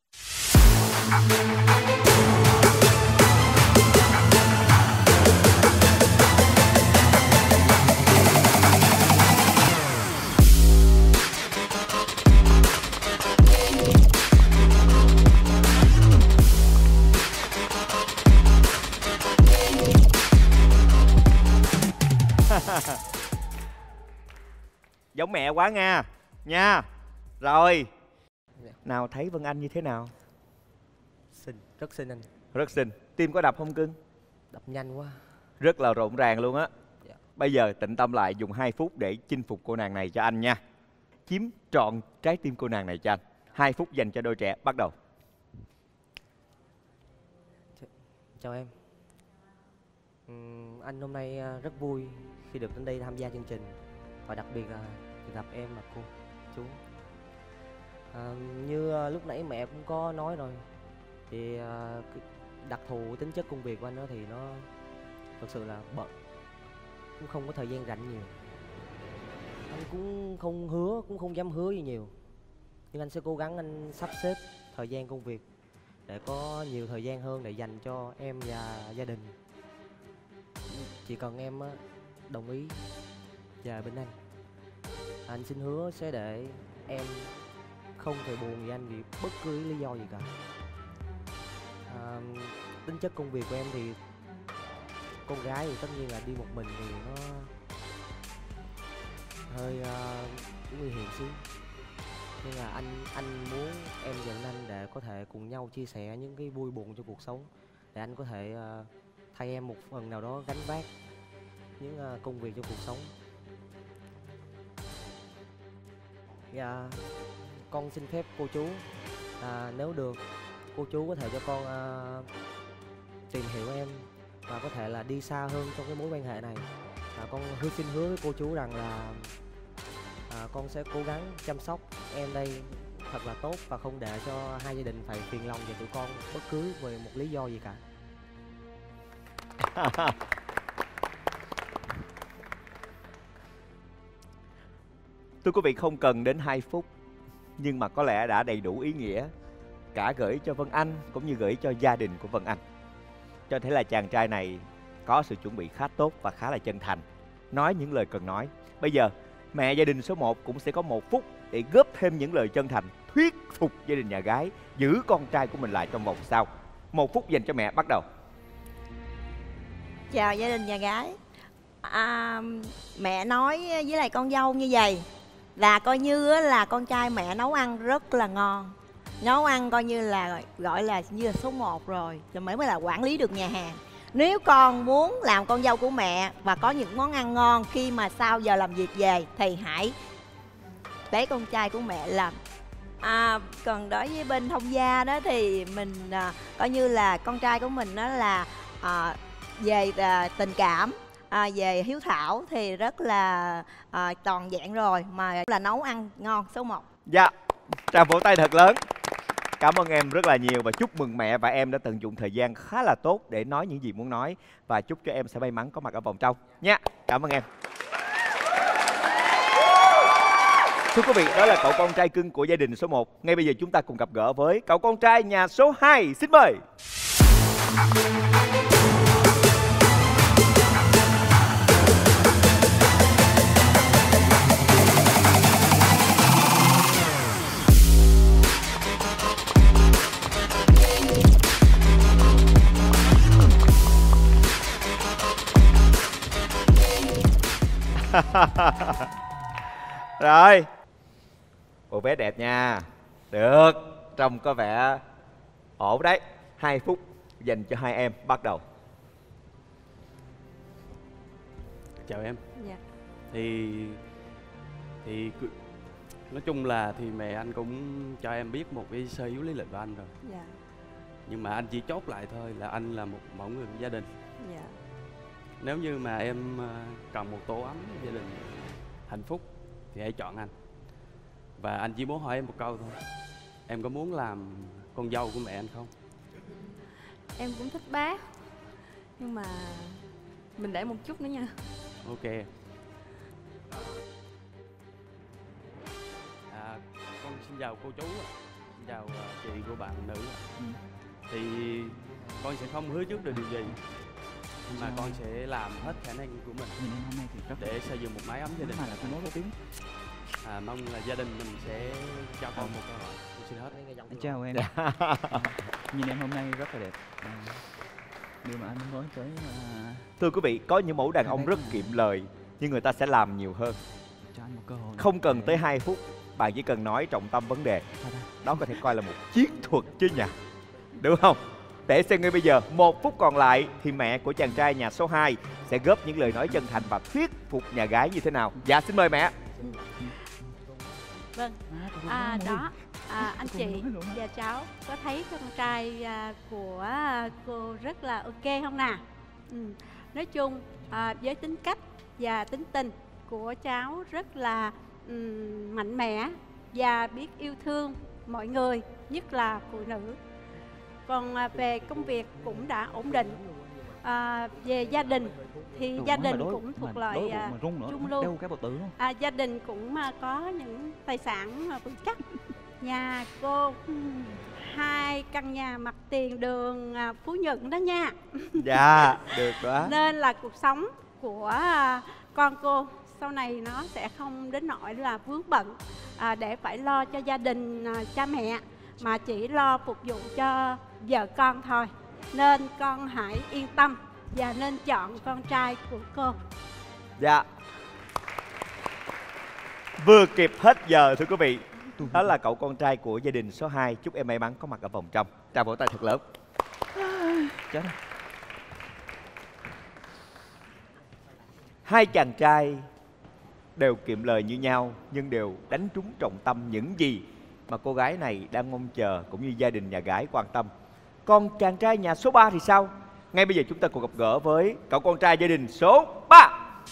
Giống mẹ quá nha. Nha. Rồi. Nào thấy Vân Anh như thế nào? Xinh, rất xinh anh. Rất xinh. Tim có đập không cưng? Đập nhanh quá. Rất là rộn ràng luôn á. Dạ. Bây giờ tĩnh tâm lại, dùng hai phút để chinh phục cô nàng này cho anh nha. Chiếm trọn trái tim cô nàng này cho anh. hai phút dành cho đôi trẻ, bắt đầu. Chào em. Uhm, anh hôm nay rất vui khi được đến đây tham gia chương trình. Và đặc biệt là gặp em và cô, chú. À, như lúc nãy mẹ cũng có nói rồi, thì à, đặc thù tính chất công việc của anh đó thì nó thực sự là bận, cũng không có thời gian rảnh nhiều. Anh cũng không hứa, cũng không dám hứa gì nhiều, nhưng anh sẽ cố gắng anh sắp xếp thời gian công việc để có nhiều thời gian hơn để dành cho em và gia đình. Chỉ cần em đồng ý về bên anh, anh xin hứa sẽ để em không thể buồn vì anh vì bất cứ lý do gì cả. À, tính chất công việc của em thì con gái thì tất nhiên là đi một mình thì nó hơi uh, nguy hiểm xíu, nhưng là anh anh muốn em dẫn anh để có thể cùng nhau chia sẻ những cái vui buồn trong cuộc sống, để anh có thể uh, thay em một phần nào đó gánh vác những uh, công việc trong cuộc sống. Dạ, con xin phép cô chú, à, nếu được cô chú có thể cho con à, tìm hiểu em và có thể là đi xa hơn trong cái mối quan hệ này. À, con hứa xin hứa với cô chú rằng là à, con sẽ cố gắng chăm sóc em đây thật là tốt và không để cho hai gia đình phải phiền lòng về tụi con bất cứ về một lý do gì cả. Thưa quý vị, không cần đến hai phút, nhưng mà có lẽ đã đầy đủ ý nghĩa, cả gửi cho Vân Anh cũng như gửi cho gia đình của Vân Anh. Cho thấy là chàng trai này có sự chuẩn bị khá tốt và khá là chân thành, nói những lời cần nói. Bây giờ mẹ gia đình số một cũng sẽ có một phút để góp thêm những lời chân thành thuyết phục gia đình nhà gái giữ con trai của mình lại trong vòng sau. Một phút dành cho mẹ, bắt đầu. Chào gia đình nhà gái. À, mẹ nói với lại con dâu như vậy là coi như là con trai mẹ nấu ăn rất là ngon, nấu ăn coi như là gọi là như là số một rồi, rồi mới mới là quản lý được nhà hàng. Nếu con muốn làm con dâu của mẹ và có những món ăn ngon khi mà sau giờ làm việc về thì hãy để con trai của mẹ làm. À, còn đối với bên thông gia đó thì mình à, coi như là con trai của mình đó là à, về à, tình cảm, à, về hiếu thảo thì rất là à, toàn vẹn rồi, mà là nấu ăn ngon số một. Dạ, tràng vỗ tay thật lớn. Cảm ơn em rất là nhiều và chúc mừng mẹ và em đã tận dụng thời gian khá là tốt để nói những gì muốn nói, và chúc cho em sẽ may mắn có mặt ở vòng trong nha. Cảm ơn em. Thưa quý vị, đó là cậu con trai cưng của gia đình số một. Ngay bây giờ chúng ta cùng gặp gỡ với cậu con trai nhà số hai. Xin mời. Rồi. Cô bé đẹp nha. Được. Trông có vẻ ổn đấy. Hai phút dành cho hai em. Bắt đầu. Chào em. Dạ. Thì Thì nói chung là thì mẹ anh cũng cho em biết một cái sơ yếu lý lịch của anh rồi. Dạ. Nhưng mà anh chỉ chốt lại thôi là anh là một mẫu người của gia đình. Dạ. Nếu như mà em cần một tổ ấm gia đình hạnh phúc thì hãy chọn anh. Và anh chỉ muốn hỏi em một câu thôi. Em có muốn làm con dâu của mẹ anh không? Em cũng thích bác, nhưng mà mình để một chút nữa nha. Ok. À, con xin chào cô chú, xin chào chị của bạn nữ. Ừ. Thì con sẽ không hứa trước được điều gì, nhưng mà con sẽ làm hết khả năng của mình hôm nay thì rất để xây dựng một mái ấm gia đình. Là tôi nói có tiếng. À, mong là gia đình mình sẽ cho con một cơ hội. Tôi xin hết. Anh chào em. Nhìn em hôm nay rất là đẹp. À, điều mà anh muốn nói tới là... Thưa quý vị, có những mẫu đàn ông rất kiệm lời, nhưng người ta sẽ làm nhiều hơn. Cho anh một cơ hội. Không cần tới hai phút, bạn chỉ cần nói trọng tâm vấn đề. Đó có thể coi là một chiến thuật chứ nhỉ, đúng không? Để xem ngay bây giờ, một phút còn lại thì mẹ của chàng trai nhà số hai sẽ góp những lời nói chân thành và thuyết phục nhà gái như thế nào. Dạ, xin mời mẹ. Vâng, à, đó, à, anh chị và cháu có thấy con trai à, của cô rất là ok không nào? Ừ. Nói chung, à, với tính cách và tính tình của cháu rất là um, mạnh mẽ và biết yêu thương mọi người, nhất là phụ nữ. Còn à, về công việc cũng đã ổn định. À, về gia đình thì gia đình đối, cũng thuộc loại à, trung lưu. À, gia đình cũng à, có những tài sản à, vững chắc. Nhà cô hai căn nhà mặt tiền đường à, Phú Nhuận đó nha. Dạ, được đó. Nên là cuộc sống của à, con cô sau này nó sẽ không đến nỗi là vướng bận à, để phải lo cho gia đình à, cha mẹ, mà chỉ lo phục vụ cho vợ con thôi. Nên con hãy yên tâm và nên chọn con trai của cô. Dạ. Vừa kịp hết giờ thưa quý vị. Đó là cậu con trai của gia đình số hai. Chúc em may mắn có mặt ở vòng trong. Trao vỗ tay thật lớn. Chết. Hai chàng trai đều kiệm lời như nhau, nhưng đều đánh trúng trọng tâm những gì mà cô gái này đang mong chờ, cũng như gia đình nhà gái quan tâm. Còn chàng trai nhà số ba thì sao? Ngay bây giờ chúng ta cùng gặp gỡ với cậu con trai gia đình số ba.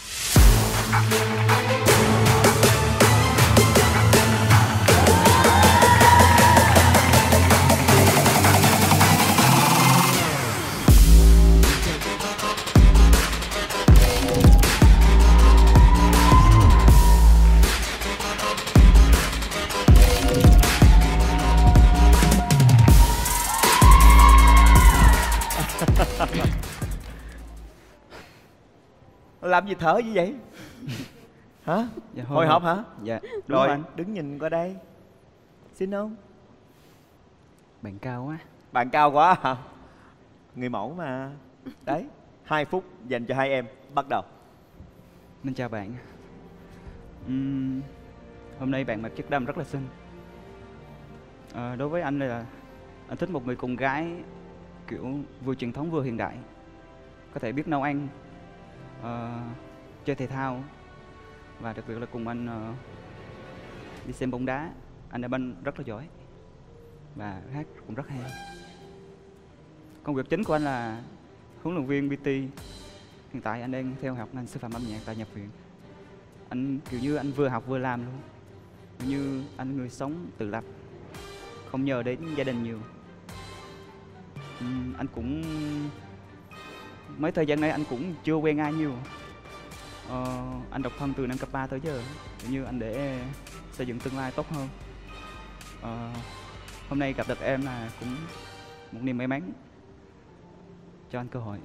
Làm gì thở như vậy? Hả? Dạ, hồi hộp hả? Dạ, đúng rồi anh. Đứng nhìn qua đây. Xin không? Bạn cao quá. Bạn cao quá hả? Người mẫu mà. Đấy, hai phút dành cho hai em. Bắt đầu. Nên chào bạn. uhm, Hôm nay bạn mặc chiếc đầm rất là xinh. à, Đối với anh là anh thích một người con gái kiểu vừa truyền thống vừa hiện đại, có thể biết nấu ăn, uh, chơi thể thao, và đặc biệt là cùng anh uh, đi xem bóng đá. Anh đá banh rất là giỏi và hát cũng rất hay. Công việc chính của anh là huấn luyện viên pê tê. Hiện tại anh đang theo học ngành sư phạm âm nhạc tại nhập viện. Anh kiểu như anh vừa học vừa làm luôn, kiểu như anh người sống tự lập, không nhờ đến gia đình nhiều. uhm, Anh cũng mấy thời gian này anh cũng chưa quen ai nhiều. ờ, Anh độc thân từ năm cấp ba tới giờ, kiểu như anh để xây dựng tương lai tốt hơn. ờ, Hôm nay gặp được em là cũng một niềm may mắn. Cho anh cơ hội.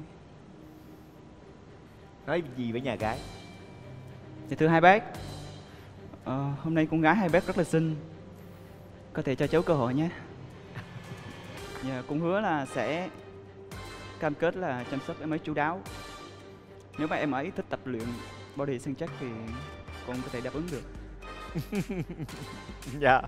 Nói gì với nhà gái? Dạ thưa hai bác, ờ, hôm nay con gái hai bác rất là xinh, có thể cho cháu cơ hội nhé. Dạ, cũng hứa là sẽ cam kết là chăm sóc em ấy chu đáo. Nếu mà em ấy thích tập luyện body săn chắc thì con có thể đáp ứng được. Dạ.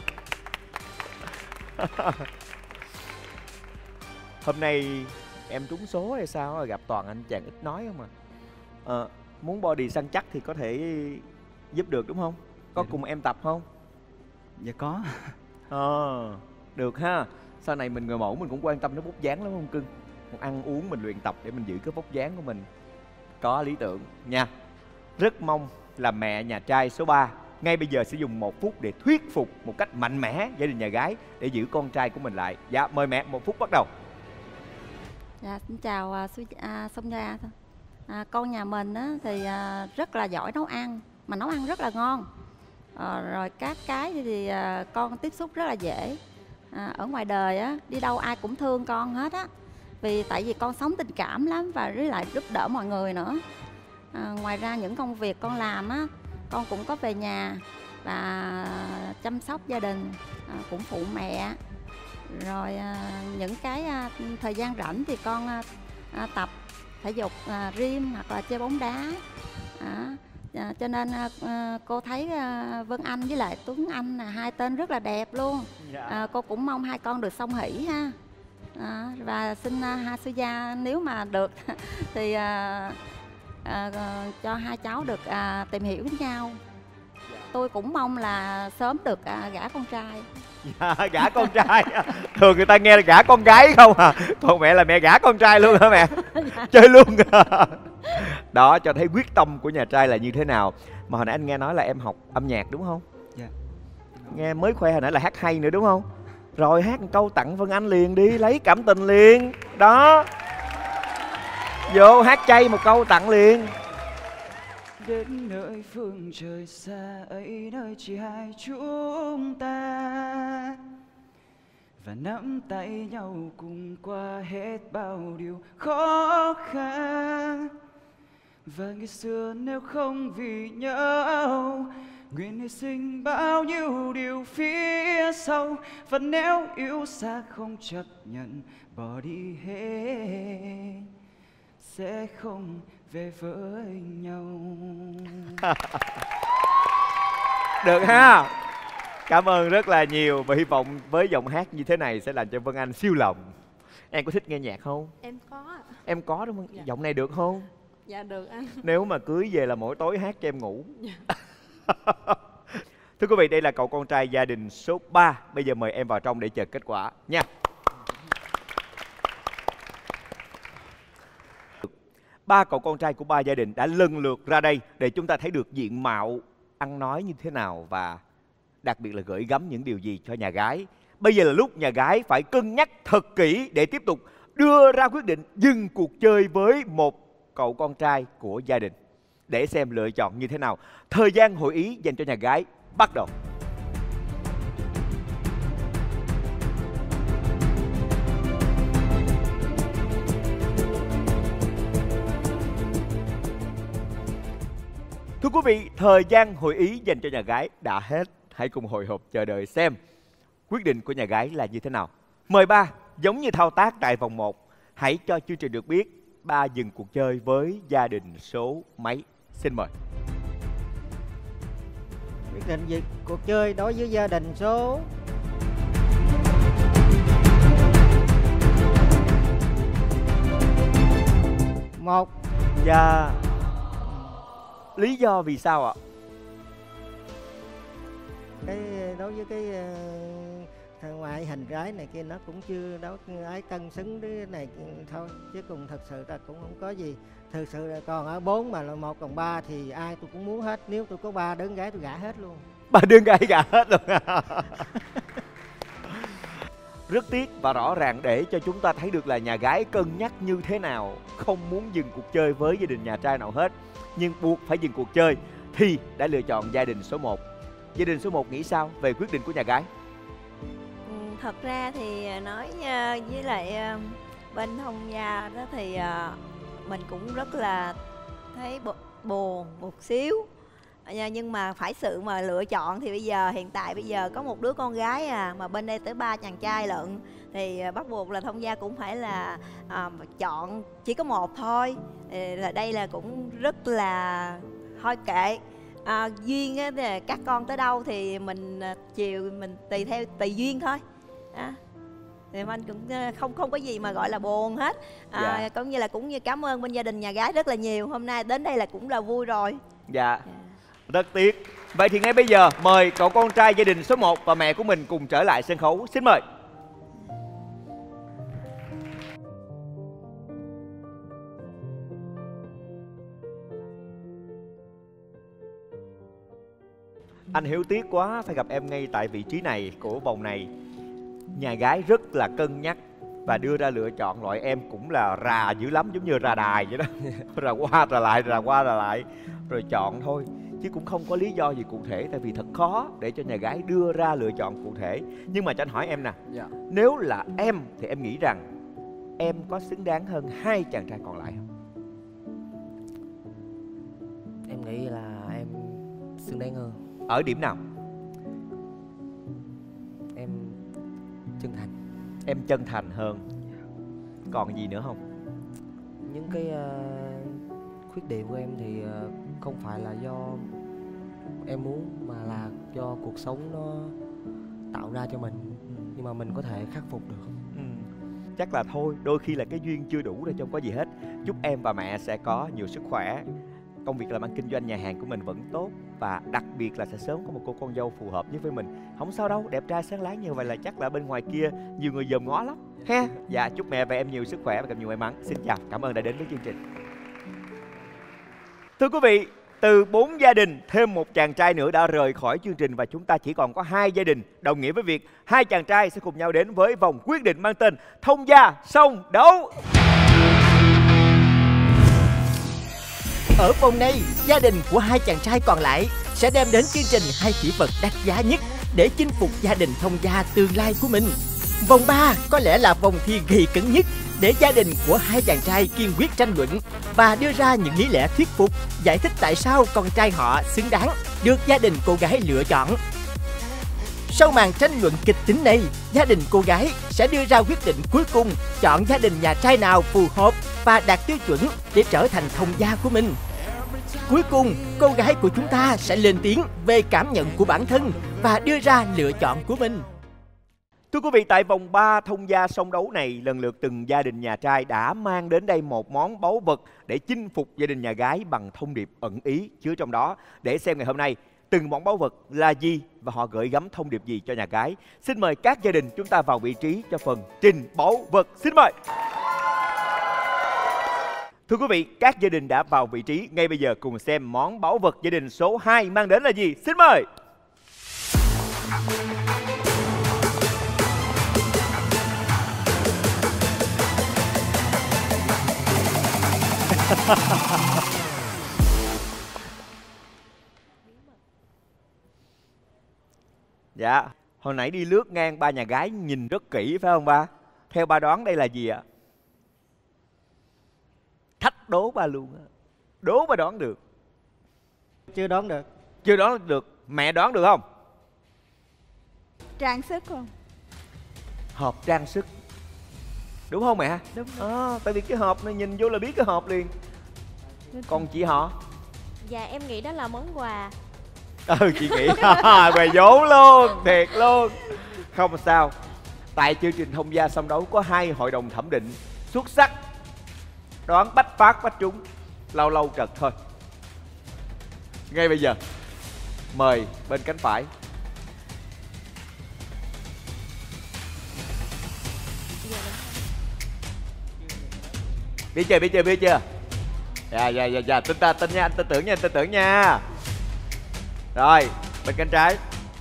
Hôm nay em trúng số hay sao, gặp toàn anh chàng ít nói không à? Ờ, muốn body săn chắc thì có thể giúp được đúng không? Có Dạ cùng em tập không? Dạ có. Ờ, được ha. Sau này mình người mẫu mình cũng quan tâm đến vóc dáng lắm không cưng? Một ăn uống mình luyện tập để mình giữ cái vóc dáng của mình có lý tưởng nha. Rất mong là mẹ nhà trai số ba ngay bây giờ sẽ dùng một phút để thuyết phục một cách mạnh mẽ gia đình nhà gái để giữ con trai của mình lại. Dạ, mời mẹ, một phút bắt đầu. Dạ, xin chào à, à, Sông Gia. À, con nhà mình á, thì à, rất là giỏi nấu ăn, mà nấu ăn rất là ngon. À, rồi các cái thì, thì à, con tiếp xúc rất là dễ. À, ở ngoài đời á, đi đâu ai cũng thương con hết á. Vì tại vì con sống tình cảm lắm và với lại giúp đỡ mọi người nữa. À, ngoài ra những công việc con làm á, con cũng có về nhà và chăm sóc gia đình, à, cũng phụ mẹ. Rồi à, những cái à, thời gian rảnh thì con à, à, tập thể dục à, gym hoặc là chơi bóng đá. À, à, cho nên à, cô thấy à, Vân Anh với lại Tuấn Anh là hai tên rất là đẹp luôn. À, cô cũng mong hai con được song hỷ ha. À, và xin uh, Hasuya nếu mà được thì uh, uh, cho hai cháu được uh, tìm hiểu với nhau. Tôi cũng mong là sớm được uh, gả con trai. Dạ, gả con trai. Thường người ta nghe là gả con gái không à, còn mẹ là mẹ gả con trai luôn hả mẹ? Chơi luôn. Đó, cho thấy quyết tâm của nhà trai là như thế nào. Mà hồi nãy anh nghe nói là em học âm nhạc đúng không? Dạ. Nghe mới khoe hồi nãy là hát hay nữa đúng không? Rồi hát một câu tặng Vân Anh liền đi, lấy cảm tình liền. Đó. Vô hát chay một câu tặng liền. Đến nơi phương trời xa ấy, nơi chỉ hai chúng ta, và nắm tay nhau cùng qua hết bao điều khó khăn. Và ngày xưa nếu không vì nhau, nguyện hy sinh bao nhiêu điều phía sau. Và nếu yêu xa không chấp nhận bỏ đi hết, sẽ không về với nhau. Được ha. Cảm ơn rất là nhiều và hy vọng với giọng hát như thế này sẽ làm cho Vân Anh siêu lòng. Em có thích nghe nhạc không? Em có ạ. Em có đúng không? Dạ. Giọng này được không? Dạ được anh. Nếu mà cưới về là mỗi tối hát cho em ngủ. Dạ. Thưa quý vị, đây là cậu con trai gia đình số ba. Bây giờ mời em vào trong để chờ kết quả nha. Ba cậu con trai của ba gia đình đã lần lượt ra đây để chúng ta thấy được diện mạo ăn nói như thế nào và đặc biệt là gửi gắm những điều gì cho nhà gái. Bây giờ là lúc nhà gái phải cân nhắc thật kỹ để tiếp tục đưa ra quyết định dừng cuộc chơi với một cậu con trai của gia đình. Để xem lựa chọn như thế nào. Thời gian hội ý dành cho nhà gái bắt đầu. Thưa quý vị, thời gian hội ý dành cho nhà gái đã hết. Hãy cùng hồi hộp chờ đợi xem quyết định của nhà gái là như thế nào. Mời ba, giống như thao tác tại vòng một, hãy cho chương trình được biết ba dừng cuộc chơi với gia đình số mấy. Xin mời. Quyết định dừng cuộc chơi đối với gia đình số một. Và lý do vì sao ạ? Cái đối với cái thằng ngoại hình gái này kia nó cũng chưa đấu ái cân xứng cái này thôi, chứ cùng thật sự là cũng không có gì. Thực sự là còn ở bốn mà là một còn ba thì ai tôi cũng muốn hết. Nếu tôi có ba đứa gái tôi gả hết luôn. Ba đứa gái gả hết luôn. Rất tiếc và rõ ràng để cho chúng ta thấy được là nhà gái cân nhắc như thế nào, không muốn dừng cuộc chơi với gia đình nhà trai nào hết, nhưng buộc phải dừng cuộc chơi thì đã lựa chọn gia đình số một. Gia đình số một nghĩ sao về quyết định của nhà gái? Ừ, thật ra thì nói với lại bên thông gia đó thì mình cũng rất là thấy buồn một xíu, nhưng mà phải sự mà lựa chọn thì bây giờ hiện tại bây giờ có một đứa con gái à, mà bên đây tới ba chàng trai lận, thì bắt buộc là thông gia cũng phải là à, chọn chỉ có một thôi. Thì là đây là cũng rất là thôi kệ, à, duyên á, thì các con tới đâu thì mình à, chiều mình tùy theo tùy duyên thôi. À, thì anh cũng không không có gì mà gọi là buồn hết. À, dạ. Cũng như là cũng như cảm ơn bên gia đình nhà gái rất là nhiều, hôm nay đến đây là cũng là vui rồi. Dạ, dạ. Rất tiếc. Vậy thì ngay bây giờ mời cậu con trai gia đình số một và mẹ của mình cùng trở lại sân khấu. Xin mời. Anh Hiếu tiếc quá phải gặp em ngay tại vị trí này của vòng này. Nhà gái rất là cân nhắc và đưa ra lựa chọn loại em cũng là rà dữ lắm, giống như rà đài vậy đó. Rà qua rà lại, rà qua rà lại rồi chọn thôi, chứ cũng không có lý do gì cụ thể. Tại vì thật khó để cho nhà gái đưa ra lựa chọn cụ thể. Nhưng mà cho anh hỏi em nè, dạ. Nếu là em thì em nghĩ rằng em có xứng đáng hơn hai chàng trai còn lại không? Em nghĩ là em xứng đáng hơn. Ở điểm nào? Em chân thành. Em chân thành hơn. Còn gì nữa không? Những cái uh, khuyết điểm của em thì uh, không phải là do em muốn, mà là do cuộc sống nó tạo ra cho mình. Nhưng mà mình có thể khắc phục được. Ừ. Chắc là thôi, đôi khi là cái duyên chưa đủ để không có gì hết. Chúc em và mẹ sẽ có nhiều sức khỏe, công việc làm ăn kinh doanh nhà hàng của mình vẫn tốt, và đặc biệt là sẽ sớm có một cô con dâu phù hợp nhất với mình. Không sao đâu, đẹp trai sáng láng như vậy là chắc là bên ngoài kia nhiều người dòm ngó lắm ha. Dạ, chúc mẹ và em nhiều sức khỏe và gặp nhiều may mắn. Xin chào, cảm ơn đã đến với chương trình. Thưa quý vị, từ bốn gia đình thêm một chàng trai nữa đã rời khỏi chương trình và chúng ta chỉ còn có hai gia đình, đồng nghĩa với việc hai chàng trai sẽ cùng nhau đến với vòng quyết định mang tên Thông Gia Song Đấu. Ở vòng này, gia đình của hai chàng trai còn lại sẽ đem đến chương trình hai kỷ vật đắt giá nhất để chinh phục gia đình thông gia tương lai của mình. Vòng ba có lẽ là vòng thi gay cấn nhất để gia đình của hai chàng trai kiên quyết tranh luận và đưa ra những lý lẽ thuyết phục, giải thích tại sao con trai họ xứng đáng được gia đình cô gái lựa chọn. Sau màn tranh luận kịch tính này, gia đình cô gái sẽ đưa ra quyết định cuối cùng chọn gia đình nhà trai nào phù hợp và đạt tiêu chuẩn để trở thành thông gia của mình. Cuối cùng, cô gái của chúng ta sẽ lên tiếng về cảm nhận của bản thân và đưa ra lựa chọn của mình. Thưa quý vị, tại vòng ba Thông Gia Song Đấu này, lần lượt từng gia đình nhà trai đã mang đến đây một món báu vật để chinh phục gia đình nhà gái bằng thông điệp ẩn ý chứa trong đó. Để xem ngày hôm nay từng món báu vật là gì và họ gửi gắm thông điệp gì cho nhà gái. Xin mời các gia đình chúng ta vào vị trí cho phần trình báu vật. Xin mời. Thưa quý vị, các gia đình đã vào vị trí. Ngay bây giờ cùng xem món báu vật gia đình số hai mang đến là gì. Xin mời. Dạ, hồi nãy đi lướt ngang ba nhà gái nhìn rất kỹ phải không ba? Theo ba đoán đây là gì ạ? Thách đố ba luôn á. Đố ba đoán được. Chưa đoán được. Chưa đoán được. Mẹ đoán được không? Trang sức không? Hộp trang sức. Đúng không mẹ? Đúng. À, tại vì cái hộp này nhìn vô là biết cái hộp liền. Còn chị họ? Dạ em nghĩ đó là món quà. Ừ, chị nghĩ về vốn luôn, thiệt luôn. Không sao. Tại chương trình Thông Gia Song Đấu có hai hội đồng thẩm định xuất sắc, đoán bách phát bách trúng, lâu lâu trật thôi. Ngay bây giờ mời bên cánh phải. Biết chưa, biết chưa, biết chưa? Dạ, dạ, dạ, dạ, tin ta, tin nha, anh tin tưởng nha, anh tin tưởng nha. Rồi, bên cánh trái.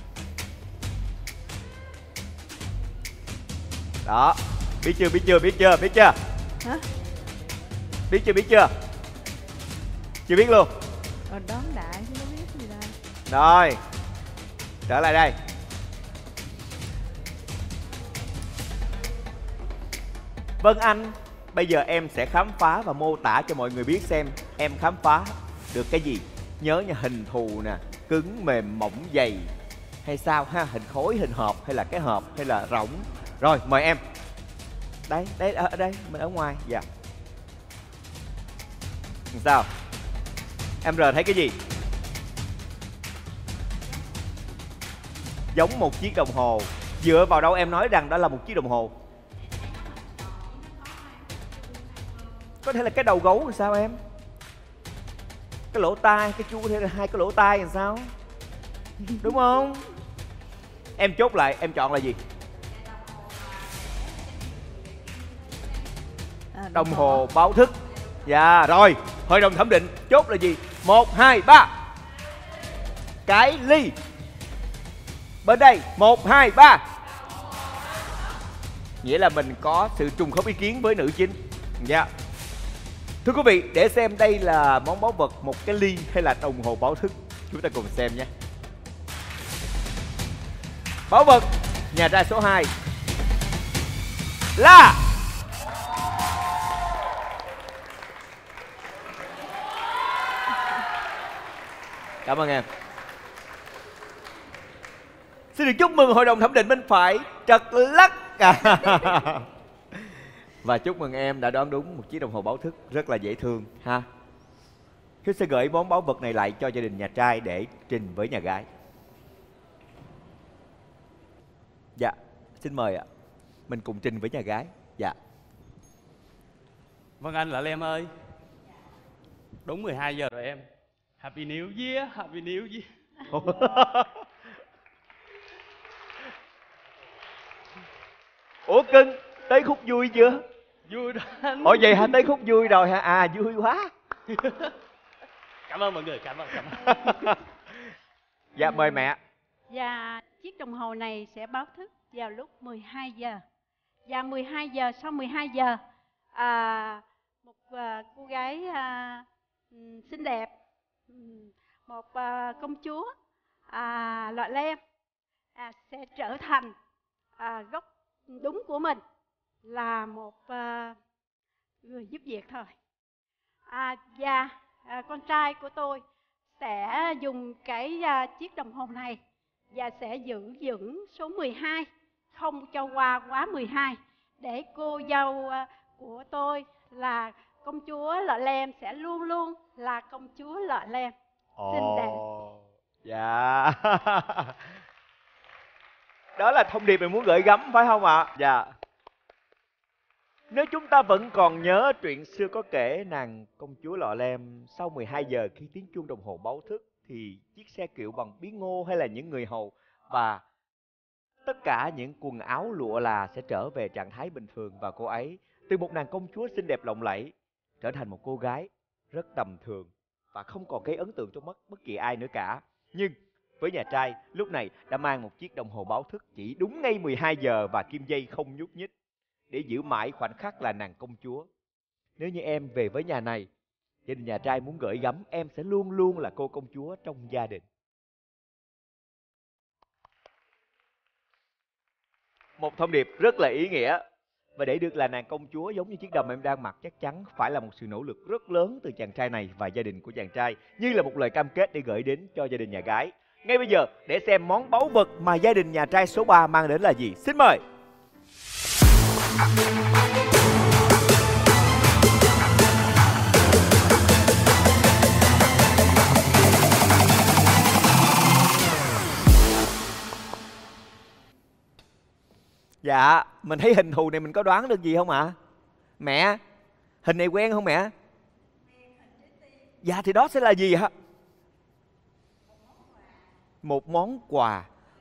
Đó, biết chưa, biết chưa, biết chưa, biết chưa? Hả? Biết chưa, biết chưa? Chưa biết luôn. Ờ, đoán đại chứ nó biết gì đâu. Rồi, trở lại đây. Vân Anh, bây giờ em sẽ khám phá và mô tả cho mọi người biết xem em khám phá được cái gì. Nhớ nha, hình thù nè, cứng, mềm, mỏng, dày hay sao ha, hình khối, hình hộp hay là cái hộp hay là rỗng. Rồi, mời em. Đây, đây, ở đây, mình ở ngoài. Dạ. Sao? Em rờ thấy cái gì? Giống một chiếc đồng hồ. Dựa vào đâu em nói rằng đó là một chiếc đồng hồ? Có thể là cái đầu gấu làm sao em? Cái lỗ tai, cái chú có thể là hai cái lỗ tai làm sao? Đúng không? Em chốt lại, em chọn là gì? À, đồng, đồng hồ báo thức. Dạ rồi, hội đồng thẩm định chốt là gì? Một, hai, ba. Cái ly. Bên đây, một, hai, ba. Nghĩa là mình có sự trùng khớp ý kiến với nữ chính. Dạ. Thưa quý vị, để xem đây là món báu vật, một cái ly hay là đồng hồ báo thức, chúng ta cùng xem nhé. Báu vật nhà trai số hai là cảm ơn em. Xin được chúc mừng hội đồng thẩm định bên phải trật lắc. Và chúc mừng em đã đoán đúng một chiếc đồng hồ báo thức rất là dễ thương ha. Hiếu sẽ gửi món báu vật này lại cho gia đình nhà trai để trình với nhà gái. Dạ, xin mời ạ. Mình cùng trình với nhà gái. Dạ. Vâng anh Lọ Lem ơi. Đúng mười hai giờ rồi em. Happy New Year, Happy New Year. Ủa cưng, tới khúc vui chưa? Vui đó anh. Ủa vậy hả, tới khúc vui rồi hả? À vui quá. Cảm ơn mọi người, cảm ơn, cảm ơn. Dạ mời mẹ. Và chiếc đồng hồ này sẽ báo thức vào lúc mười hai giờ. Và mười hai giờ, sau mười hai giờ à, một à, cô gái à, xinh đẹp, một à, công chúa à, Lọ Lem à, sẽ trở thành à, gốc đúng của mình là một à, người giúp việc thôi. À, và à, con trai của tôi sẽ dùng cái à, chiếc đồng hồ này và sẽ giữ vững số mười hai, không cho qua quá mười hai, để cô dâu à, của tôi là công chúa Lọ Lem sẽ luôn luôn là công chúa Lọ Lem. Xinh đẹp. Dạ. Đó là thông điệp mình muốn gửi gắm phải không ạ? Dạ. Nếu chúng ta vẫn còn nhớ truyện xưa có kể nàng công chúa Lọ Lem sau mười hai giờ khi tiếng chuông đồng hồ báo thức thì chiếc xe kiệu bằng bí ngô hay là những người hầu và tất cả những quần áo lụa là sẽ trở về trạng thái bình thường, và cô ấy từ một nàng công chúa xinh đẹp lộng lẫy trở thành một cô gái rất tầm thường và không còn gây ấn tượng trong mắt bất kỳ ai nữa cả. Nhưng với nhà trai lúc này đã mang một chiếc đồng hồ báo thức chỉ đúng ngay mười hai giờ và kim dây không nhúc nhích để giữ mãi khoảnh khắc là nàng công chúa. Nếu như em về với nhà này, gia đình nhà trai muốn gửi gắm em sẽ luôn luôn là cô công chúa trong gia đình. Một thông điệp rất là ý nghĩa. Và để được là nàng công chúa giống như chiếc đầm em đang mặc chắc chắn phải là một sự nỗ lực rất lớn từ chàng trai này và gia đình của chàng trai, như là một lời cam kết để gửi đến cho gia đình nhà gái. Ngay bây giờ để xem món báu vật mà gia đình nhà trai số ba mang đến là gì. Xin mời. Dạ, mình thấy hình thù này mình có đoán được gì không ạ? À? Mẹ, hình này quen không mẹ? Dạ thì đó sẽ là gì hả? Một món quà.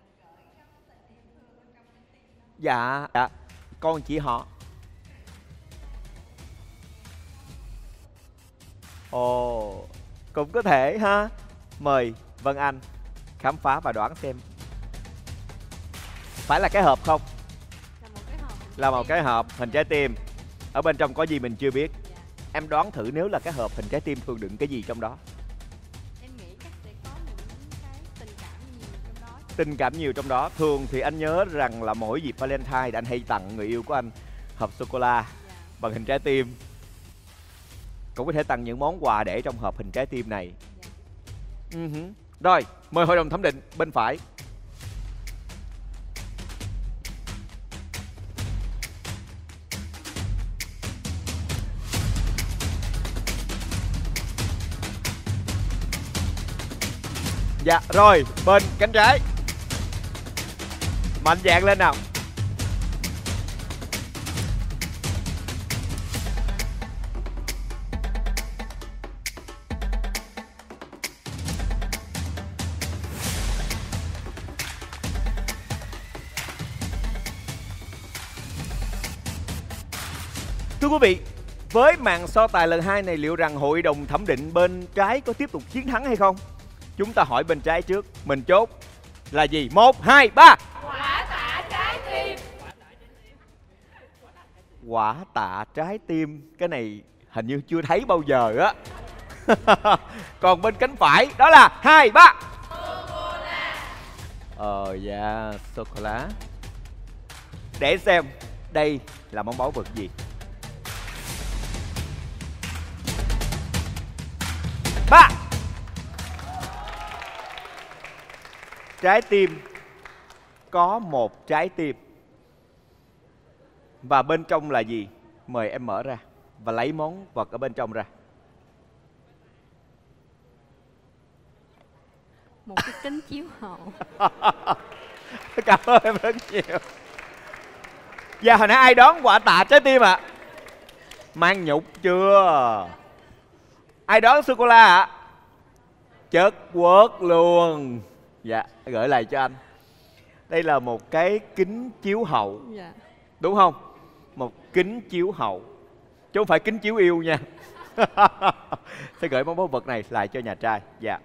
Dạ, dạ. Con chị họ. Ồ, cũng có thể ha. Mời Vân Anh khám phá và đoán xem. Phải là cái hộp không? Là một cái hộp hình trái tim. Ở bên trong có gì mình chưa biết. Em đoán thử nếu là cái hộp hình trái tim thường đựng cái gì trong đó? Em nghĩ chắc sẽ có những cái tình cảm nhiều trong đó. Tình cảm nhiều trong đó. Thường thì anh nhớ rằng là mỗi dịp Valentine anh hay tặng người yêu của anh hộp sô-cô-la bằng hình trái tim. Cũng có thể tặng những món quà để trong hộp hình trái tim này. uh-huh. Rồi, mời hội đồng thẩm định bên phải. Dạ rồi, bên cánh trái. Mạnh dạn lên nào. Thưa quý vị, với màn so tài lần hai này liệu rằng hội đồng thẩm định bên trái có tiếp tục chiến thắng hay không? Chúng ta hỏi bên trái trước. Mình chốt là gì? Một, hai, ba. Quả tạ trái tim. Quả tạ trái tim. Cái này hình như chưa thấy bao giờ á. Còn bên cánh phải đó là hai, ba. Ờ dạ, sô-cô-la. Để xem đây là món báu vật gì. Ba. Trái tim. Có một trái tim. Và bên trong là gì? Mời em mở ra và lấy món vật ở bên trong ra. Một cái kính chiếu hậu. Cảm ơn em rất nhiều. Và hồi nãy ai đón quả tạ trái tim ạ? À? Mang nhục chưa? Ai đón sô-cô-la ạ? À? Chất quất luôn. Dạ, gửi lại cho anh. Đây là một cái kính chiếu hậu. Dạ. Đúng không? Một kính chiếu hậu, chứ không phải kính chiếu yêu nha. Sẽ gửi món báu vật này lại cho nhà trai. Dạ.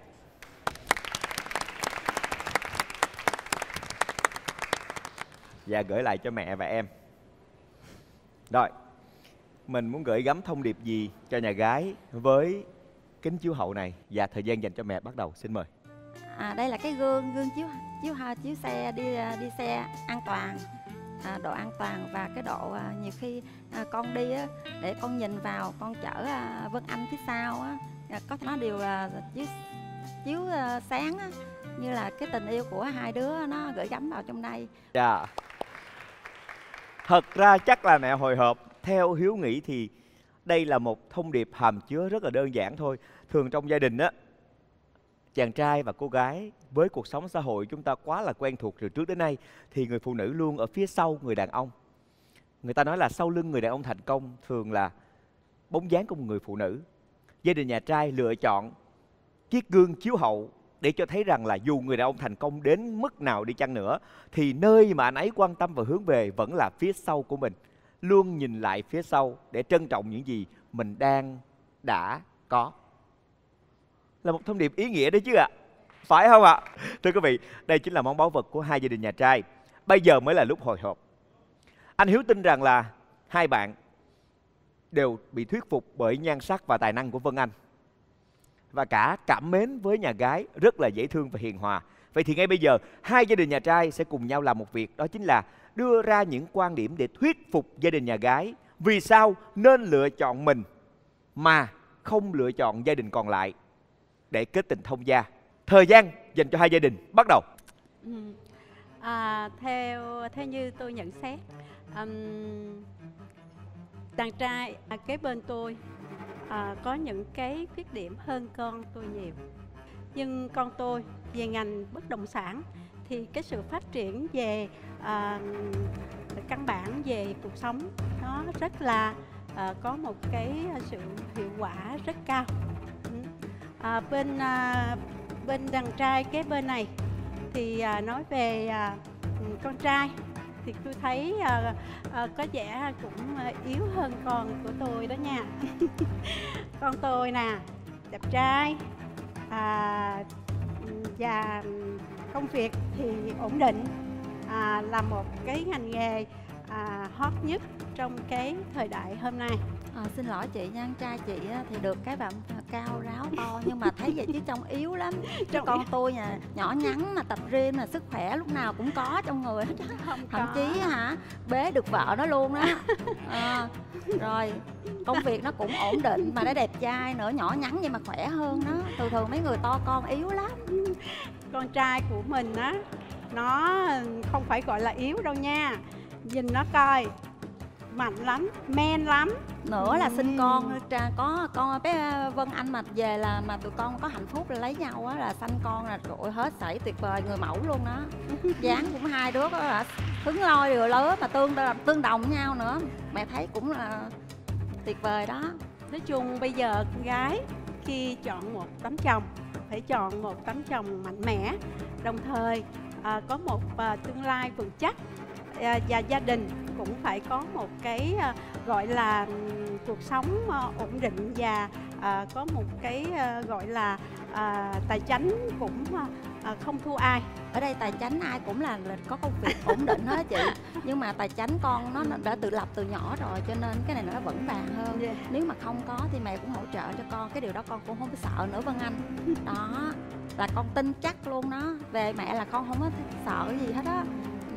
Dạ, gửi lại cho mẹ và em. Rồi, mình muốn gửi gắm thông điệp gì cho nhà gái với kính chiếu hậu này? Và thời gian dành cho mẹ bắt đầu, xin mời. À, đây là cái gương gương chiếu chiếu chiếu xe đi đi xe an toàn, à, độ an toàn và cái độ à, nhiều khi à, con đi á, để con nhìn vào con chở à, Vân Anh phía sau á, à, có nó đều à, chiếu chiếu à, sáng á, như là cái tình yêu của hai đứa nó gửi gắm vào trong đây. Dạ. Thật ra chắc là mẹ hồi hộp. Theo Hiếu nghĩ thì đây là một thông điệp hàm chứa rất là đơn giản thôi. Thường trong gia đình á, chàng trai và cô gái với cuộc sống xã hội chúng ta quá là quen thuộc từ trước đến nay, thì người phụ nữ luôn ở phía sau người đàn ông. Người ta nói là sau lưng người đàn ông thành công thường là bóng dáng của một người phụ nữ. Gia đình nhà trai lựa chọn chiếc gương chiếu hậu để cho thấy rằng là dù người đàn ông thành công đến mức nào đi chăng nữa thì nơi mà anh ấy quan tâm và hướng về vẫn là phía sau của mình. Luôn nhìn lại phía sau để trân trọng những gì mình đang đã có. Là một thông điệp ý nghĩa đấy chứ ạ. À. Phải không ạ? À? Thưa quý vị, đây chính là món báu vật của hai gia đình nhà trai. Bây giờ mới là lúc hồi hộp. Anh Hiếu tin rằng là hai bạn đều bị thuyết phục bởi nhan sắc và tài năng của Vân Anh, và cả cảm mến với nhà gái rất là dễ thương và hiền hòa. Vậy thì ngay bây giờ hai gia đình nhà trai sẽ cùng nhau làm một việc, đó chính là đưa ra những quan điểm để thuyết phục gia đình nhà gái vì sao nên lựa chọn mình mà không lựa chọn gia đình còn lại để kết tình thông gia. Thời gian dành cho hai gia đình bắt đầu. Ừ. À, theo theo như tôi nhận xét, um, đàn trai à, kế bên tôi à, có những cái khuyết điểm hơn con tôi nhiều. Nhưng con tôi về ngành bất động sản thì cái sự phát triển về à, căn bản về cuộc sống nó rất là à, có một cái sự hiệu quả rất cao. À, bên à, bên đàn trai kế bên này thì à, nói về à, con trai thì tôi thấy à, à, có vẻ cũng yếu hơn con của tôi đó nha. Con tôi nè, đẹp trai à, và công việc thì ổn định, à, là một cái ngành nghề à, hot nhất trong cái thời đại hôm nay. À, xin lỗi chị nha, trai chị thì được cái bạn cao ráo to nhưng mà thấy vậy chứ trông yếu lắm. Chứ con tôi nhà nhỏ nhắn mà tập gym là sức khỏe lúc nào cũng có trong người. Không Thậm có. chí hả bế được vợ nó luôn đó. À, rồi công việc nó cũng ổn định mà nó đẹp trai nữa, nhỏ nhắn nhưng mà khỏe hơn đó. Thường thường mấy người to con yếu lắm. Con trai của mình á, nó không phải gọi là yếu đâu nha. Nhìn nó coi, mạnh lắm, men lắm. Nữa là sinh con, tra- có con bé Vân Anh mà về là mà tụi con có hạnh phúc là lấy nhau á, là sanh con là trời ơi, hết sảy tuyệt vời, người mẫu luôn đó. Dáng cũng hai đứa có là hứng lôi rồi lứa mà tương tương đồng với nhau nữa, mẹ thấy cũng là tuyệt vời đó. Nói chung bây giờ con gái khi chọn một tấm chồng phải chọn một tấm chồng mạnh mẽ, đồng thời à, có một à, tương lai vững chắc, à, và gia đình cũng phải có một cái à, gọi là um, cuộc sống à, ổn định và à, có một cái à, gọi là à, tài chánh cũng à, không thua ai. Ở đây tài chánh ai cũng là, là có công việc ổn định hết chị. Nhưng mà tài chánh con nó đã tự lập từ nhỏ rồi, cho nên cái này nó vững vàng hơn. Yeah. Nếu mà không có thì mẹ cũng hỗ trợ cho con, cái điều đó con cũng không có sợ nữa Vân Anh. Đó là con tin chắc luôn đó, về mẹ là con không có sợ gì hết á.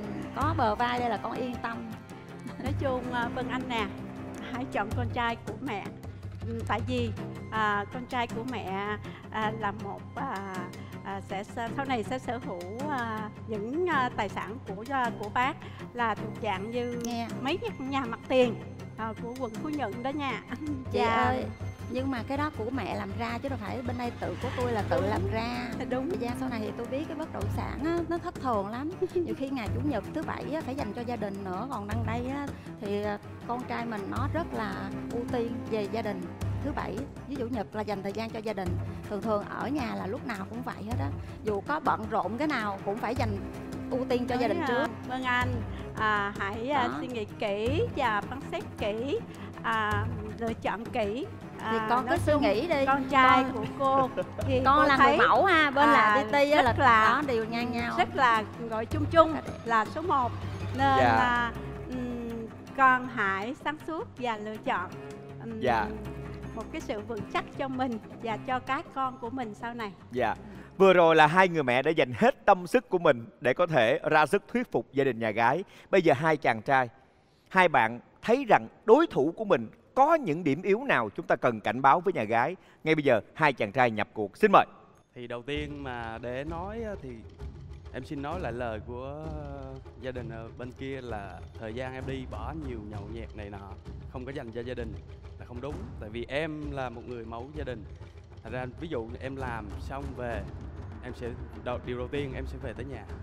Có bờ vai đây là con yên tâm. Nói chung Vân Anh nè, hãy chọn con trai của mẹ. Tại vì à, con trai của mẹ à, là một à, à, sẽ sau này sẽ sở hữu à, những à, tài sản của à, của bác là thuộc dạng như Nghe. mấy nhà mặt tiền à, của quận Phú Nhuận đó nha. Chị ơi, nhưng mà cái đó của mẹ làm ra chứ đâu phải bên đây tự của tôi là tự Đúng. làm ra. Đúng. Thời gian sau này thì tôi biết cái bất động sản á, nó thất thường lắm. Nhiều khi ngày chủ nhật thứ bảy á, phải dành cho gia đình nữa. Còn đằng đây á, thì con trai mình nó rất là ưu tiên về gia đình. Thứ bảy với chủ nhật là dành thời gian cho gia đình. Thường thường ở nhà là lúc nào cũng vậy hết á. Dù có bận rộn cái nào cũng phải dành ưu tiên cho Nói, gia đình trước. Vân Anh à, hãy à, Đó. suy nghĩ kỹ và phán xét kỹ, à, lựa chọn kỹ. À, Thì con cứ nói suy chung, nghĩ đi. Con trai Con- của cô thì Con cô là thấy, người mẫu ha, bên là à, pê tê á, rất là là đó đều ngang nhau. rất là gọi chung chung là số một, nên Dạ. là ừm, con hãy sáng suốt và lựa chọn ừm, Dạ. một cái sự vững chắc cho mình và cho các con của mình sau này. Dạ. Vừa rồi là hai người mẹ đã dành hết tâm sức của mình để có thể ra sức thuyết phục gia đình nhà gái. Bây giờ hai chàng trai, hai bạn thấy rằng đối thủ của mình có những điểm yếu nào chúng ta cần cảnh báo với nhà gái. Ngay bây giờ hai chàng trai nhập cuộc. Xin mời. Thì đầu tiên mà để nói á, thì em xin nói lại lời của gia đình ở bên kia là thời gian em đi bỏ nhiều nhậu nhẹt này nọ, không có dành cho gia đình là không đúng. Tại vì em là một người mẫu gia đình. Thật ra ví dụ em làm xong về, em sẽ đầu, điều đầu tiên em sẽ về tới nhà.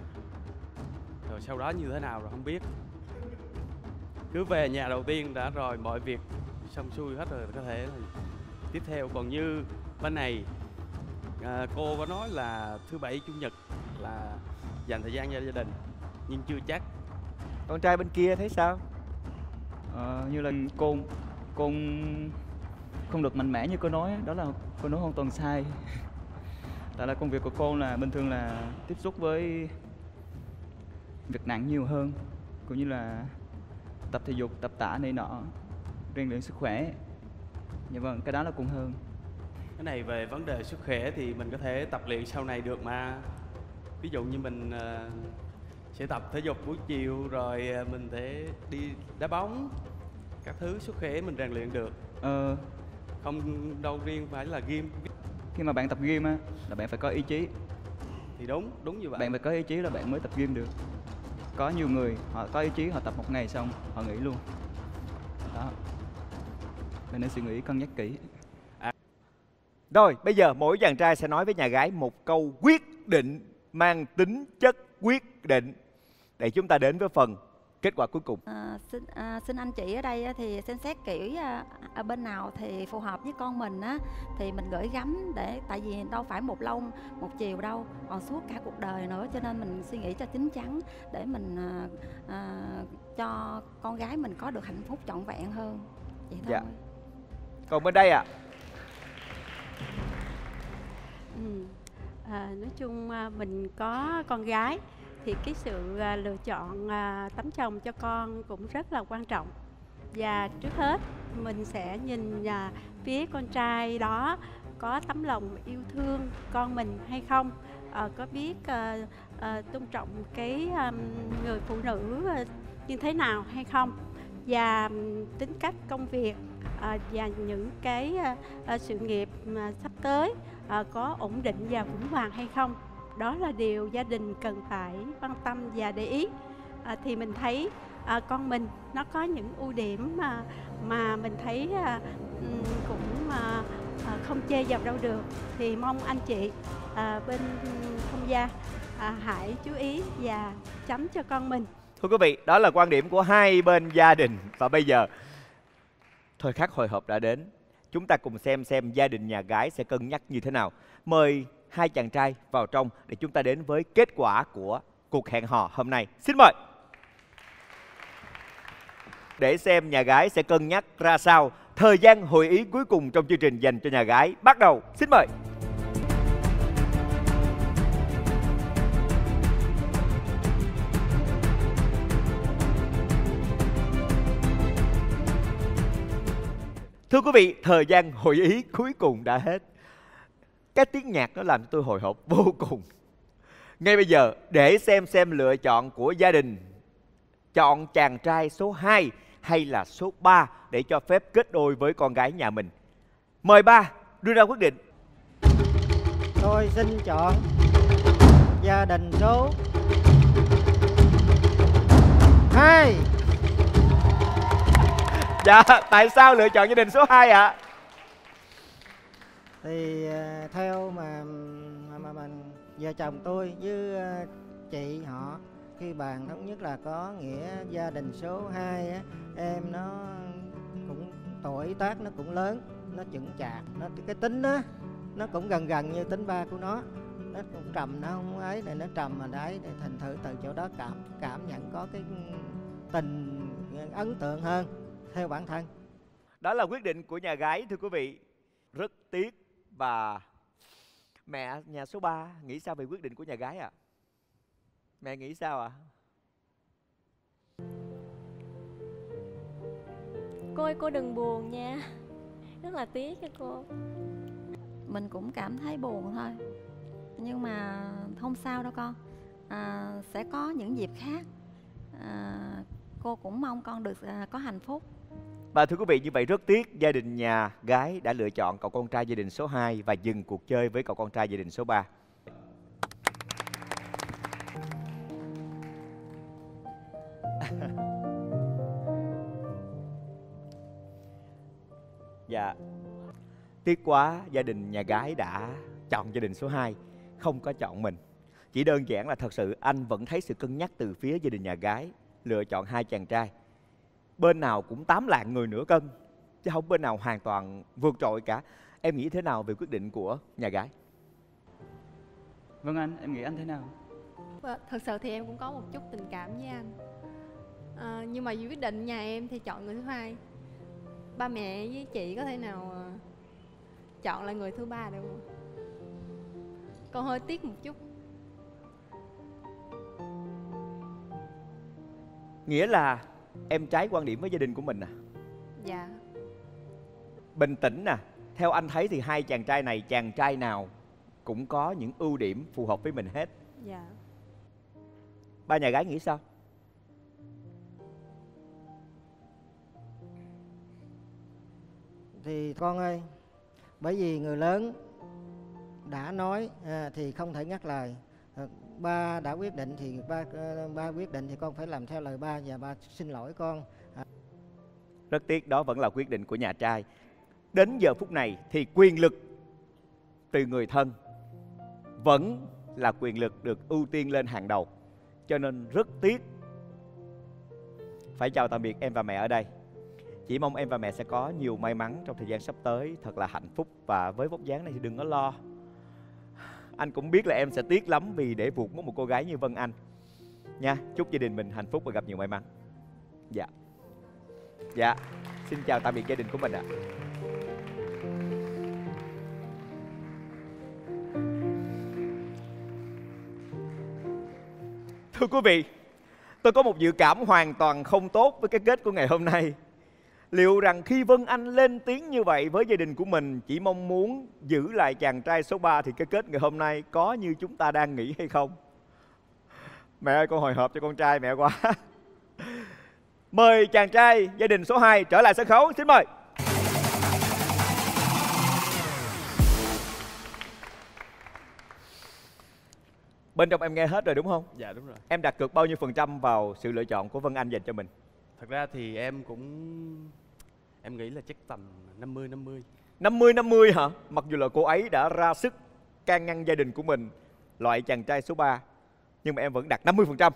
Rồi sau đó như thế nào rồi không biết. Cứ về nhà đầu tiên đã rồi mọi việc xong xuôi hết rồi có thể là tiếp theo. Còn như bên này à, cô có nói là thứ bảy chủ nhật là dành thời gian cho gia đình, nhưng chưa chắc. Con trai bên kia thấy sao? Ờ, như là cô cô không được mạnh mẽ như cô nói, đó là cô nói hoàn toàn sai. Tại là công việc của cô là bình thường là tiếp xúc với việc nặng nhiều hơn, cũng như là tập thể dục, tập tạ này nọ, rèn luyện sức khỏe. Dạ vâng, cái đó là cũng hơn. Cái này về vấn đề sức khỏe thì mình có thể tập luyện sau này được mà. Ví dụ như mình uh, sẽ tập thể dục buổi chiều rồi uh, mình sẽ đi đá bóng, các thứ sức khỏe mình rèn luyện được. Ờ, Không đâu riêng phải là gym. khi mà bạn tập gym á, là bạn phải có ý chí. Thì đúng, đúng như vậy. Bạn phải có ý chí là bạn mới tập gym được. Có nhiều người họ có ý chí, họ tập một ngày xong họ nghỉ luôn. Đó, bạn nên suy nghĩ cân nhắc kỹ. Rồi, bây giờ mỗi chàng trai sẽ nói với nhà gái một câu quyết định mang tính chất quyết định để chúng ta đến với phần kết quả cuối cùng. À, xin, à, xin anh chị ở đây á, thì xem xét kỹ à, ở bên nào thì phù hợp với con mình á, thì mình gửi gắm để, tại vì đâu phải một lâu một chiều đâu, còn suốt cả cuộc đời nữa, cho nên mình suy nghĩ cho chín chắn để mình à, à, cho con gái mình có được hạnh phúc trọn vẹn hơn. Vậy thôi. Dạ. Còn bên đây ạ? À? Ừ. À, nói chung à, mình có con gái thì cái sự à, lựa chọn à, tấm chồng cho con cũng rất là quan trọng. Và trước hết mình sẽ nhìn à, phía con trai đó có tấm lòng yêu thương con mình hay không, à, có biết à, à, tôn trọng cái à, người phụ nữ à, như thế nào hay không, và tính cách công việc à, và những cái à, à, sự nghiệp mà sắp tới à, có ổn định và vững vàng hay không. Đó là điều gia đình cần phải quan tâm và để ý. À, thì mình thấy à, con mình nó có những ưu điểm mà mà mình thấy à, cũng à, à, không chê vào đâu được, thì mong anh chị à, bên Thông Gia à, hãy chú ý và chấm cho con mình. Thưa quý vị, đó là quan điểm của hai bên gia đình. Và bây giờ thời khắc hồi hộp đã đến. Chúng ta cùng xem xem gia đình nhà gái sẽ cân nhắc như thế nào. Mời hai chàng trai vào trong để chúng ta đến với kết quả của cuộc hẹn hò hôm nay. Xin mời. Để xem nhà gái sẽ cân nhắc ra sao, thời gian hội ý cuối cùng trong chương trình dành cho nhà gái bắt đầu. Xin mời. Thưa quý vị, thời gian hội ý cuối cùng đã hết. Cái tiếng nhạc nó làm cho tôi hồi hộp vô cùng. Ngay bây giờ, để xem xem lựa chọn của gia đình chọn chàng trai số hai hay là số ba để cho phép kết đôi với con gái nhà mình. Mời ba đưa ra quyết định. Tôi xin chọn gia đình số hai. Dạ, tại sao lựa chọn gia đình số hai ạ? À? Thì uh, theo mà mà, mà mà vợ chồng tôi với uh, chị họ khi bàn thống nhất là có nghĩa gia đình số hai á, em nó cũng tuổi tác nó cũng lớn, nó chững chạc, nó cái tính á nó cũng gần gần như tính ba của nó, nó cũng trầm, nó không ấy, này nó trầm mà đấy, để thành thử từ chỗ đó cảm cảm nhận có cái tình ấn tượng hơn theo bản thân. Đó là quyết định của nhà gái thưa quý vị. Rất tiếc. Và mẹ nhà số ba nghĩ sao về quyết định của nhà gái ạ? À? Mẹ nghĩ sao ạ? À? Cô ơi, cô đừng buồn nha. Rất là tiếc cho cô. Mình cũng cảm thấy buồn thôi, nhưng mà không sao đâu con, à, sẽ có những dịp khác. à, Cô cũng mong con được à, có hạnh phúc. Và thưa quý vị, như vậy rất tiếc gia đình nhà gái đã lựa chọn cậu con trai gia đình số hai và dừng cuộc chơi với cậu con trai gia đình số ba. Dạ, tiếc quá gia đình nhà gái đã chọn gia đình số hai, không có chọn mình. Chỉ đơn giản là thật sự anh vẫn thấy sự cân nhắc từ phía gia đình nhà gái lựa chọn hai chàng trai. Bên nào cũng tám lạng người nửa cân, chứ không bên nào hoàn toàn vượt trội cả. Em nghĩ thế nào về quyết định của nhà gái? Vâng anh, em nghĩ anh thế nào? Thật sự thì em cũng có một chút tình cảm với anh, à, nhưng mà quyết định nhà em thì chọn người thứ hai. Ba mẹ với chị có thể nào chọn lại người thứ ba được không? Con hơi tiếc một chút. Nghĩa là em trái quan điểm với gia đình của mình à? Dạ. Bình tĩnh nè, theo anh thấy thì hai chàng trai này, chàng trai nào cũng có những ưu điểm phù hợp với mình hết. Dạ. Ba nhà gái nghĩ sao? Thì con ơi, bởi vì người lớn đã nói à, thì không thể ngắt lời. à, Ba đã quyết định thì ba ba quyết định thì con phải làm theo lời ba, và ba xin lỗi con. à. Rất tiếc đó vẫn là quyết định của nhà trai. Đến giờ phút này thì quyền lực từ người thân vẫn là quyền lực được ưu tiên lên hàng đầu. Cho nên rất tiếc phải chào tạm biệt em và mẹ ở đây. Chỉ mong em và mẹ sẽ có nhiều may mắn trong thời gian sắp tới, thật là hạnh phúc. Và với vóc dáng này thì đừng có lo. Anh cũng biết là em sẽ tiếc lắm vì để vuột mất một cô gái như Vân Anh nha. Chúc gia đình mình hạnh phúc và gặp nhiều may mắn. Dạ. Dạ. Xin chào tạm biệt gia đình của mình ạ. Thưa quý vị, tôi có một dự cảm hoàn toàn không tốt với cái kết của ngày hôm nay. Liệu rằng khi Vân Anh lên tiếng như vậy với gia đình của mình, chỉ mong muốn giữ lại chàng trai số ba, thì cái kết ngày hôm nay có như chúng ta đang nghĩ hay không? Mẹ ơi, con hồi hộp cho con trai mẹ quá. Mời chàng trai gia đình số hai trở lại sân khấu, xin mời. Bên trong em nghe hết rồi đúng không? Dạ đúng rồi. Em đặt cược bao nhiêu phần trăm vào sự lựa chọn của Vân Anh dành cho mình? Thật ra thì em cũng em nghĩ là chắc tầm năm mươi năm mươi. năm mươi năm mươi hả? Mặc dù là cô ấy đã ra sức can ngăn gia đình của mình loại chàng trai số ba, nhưng mà em vẫn đặt năm mươi phần trăm.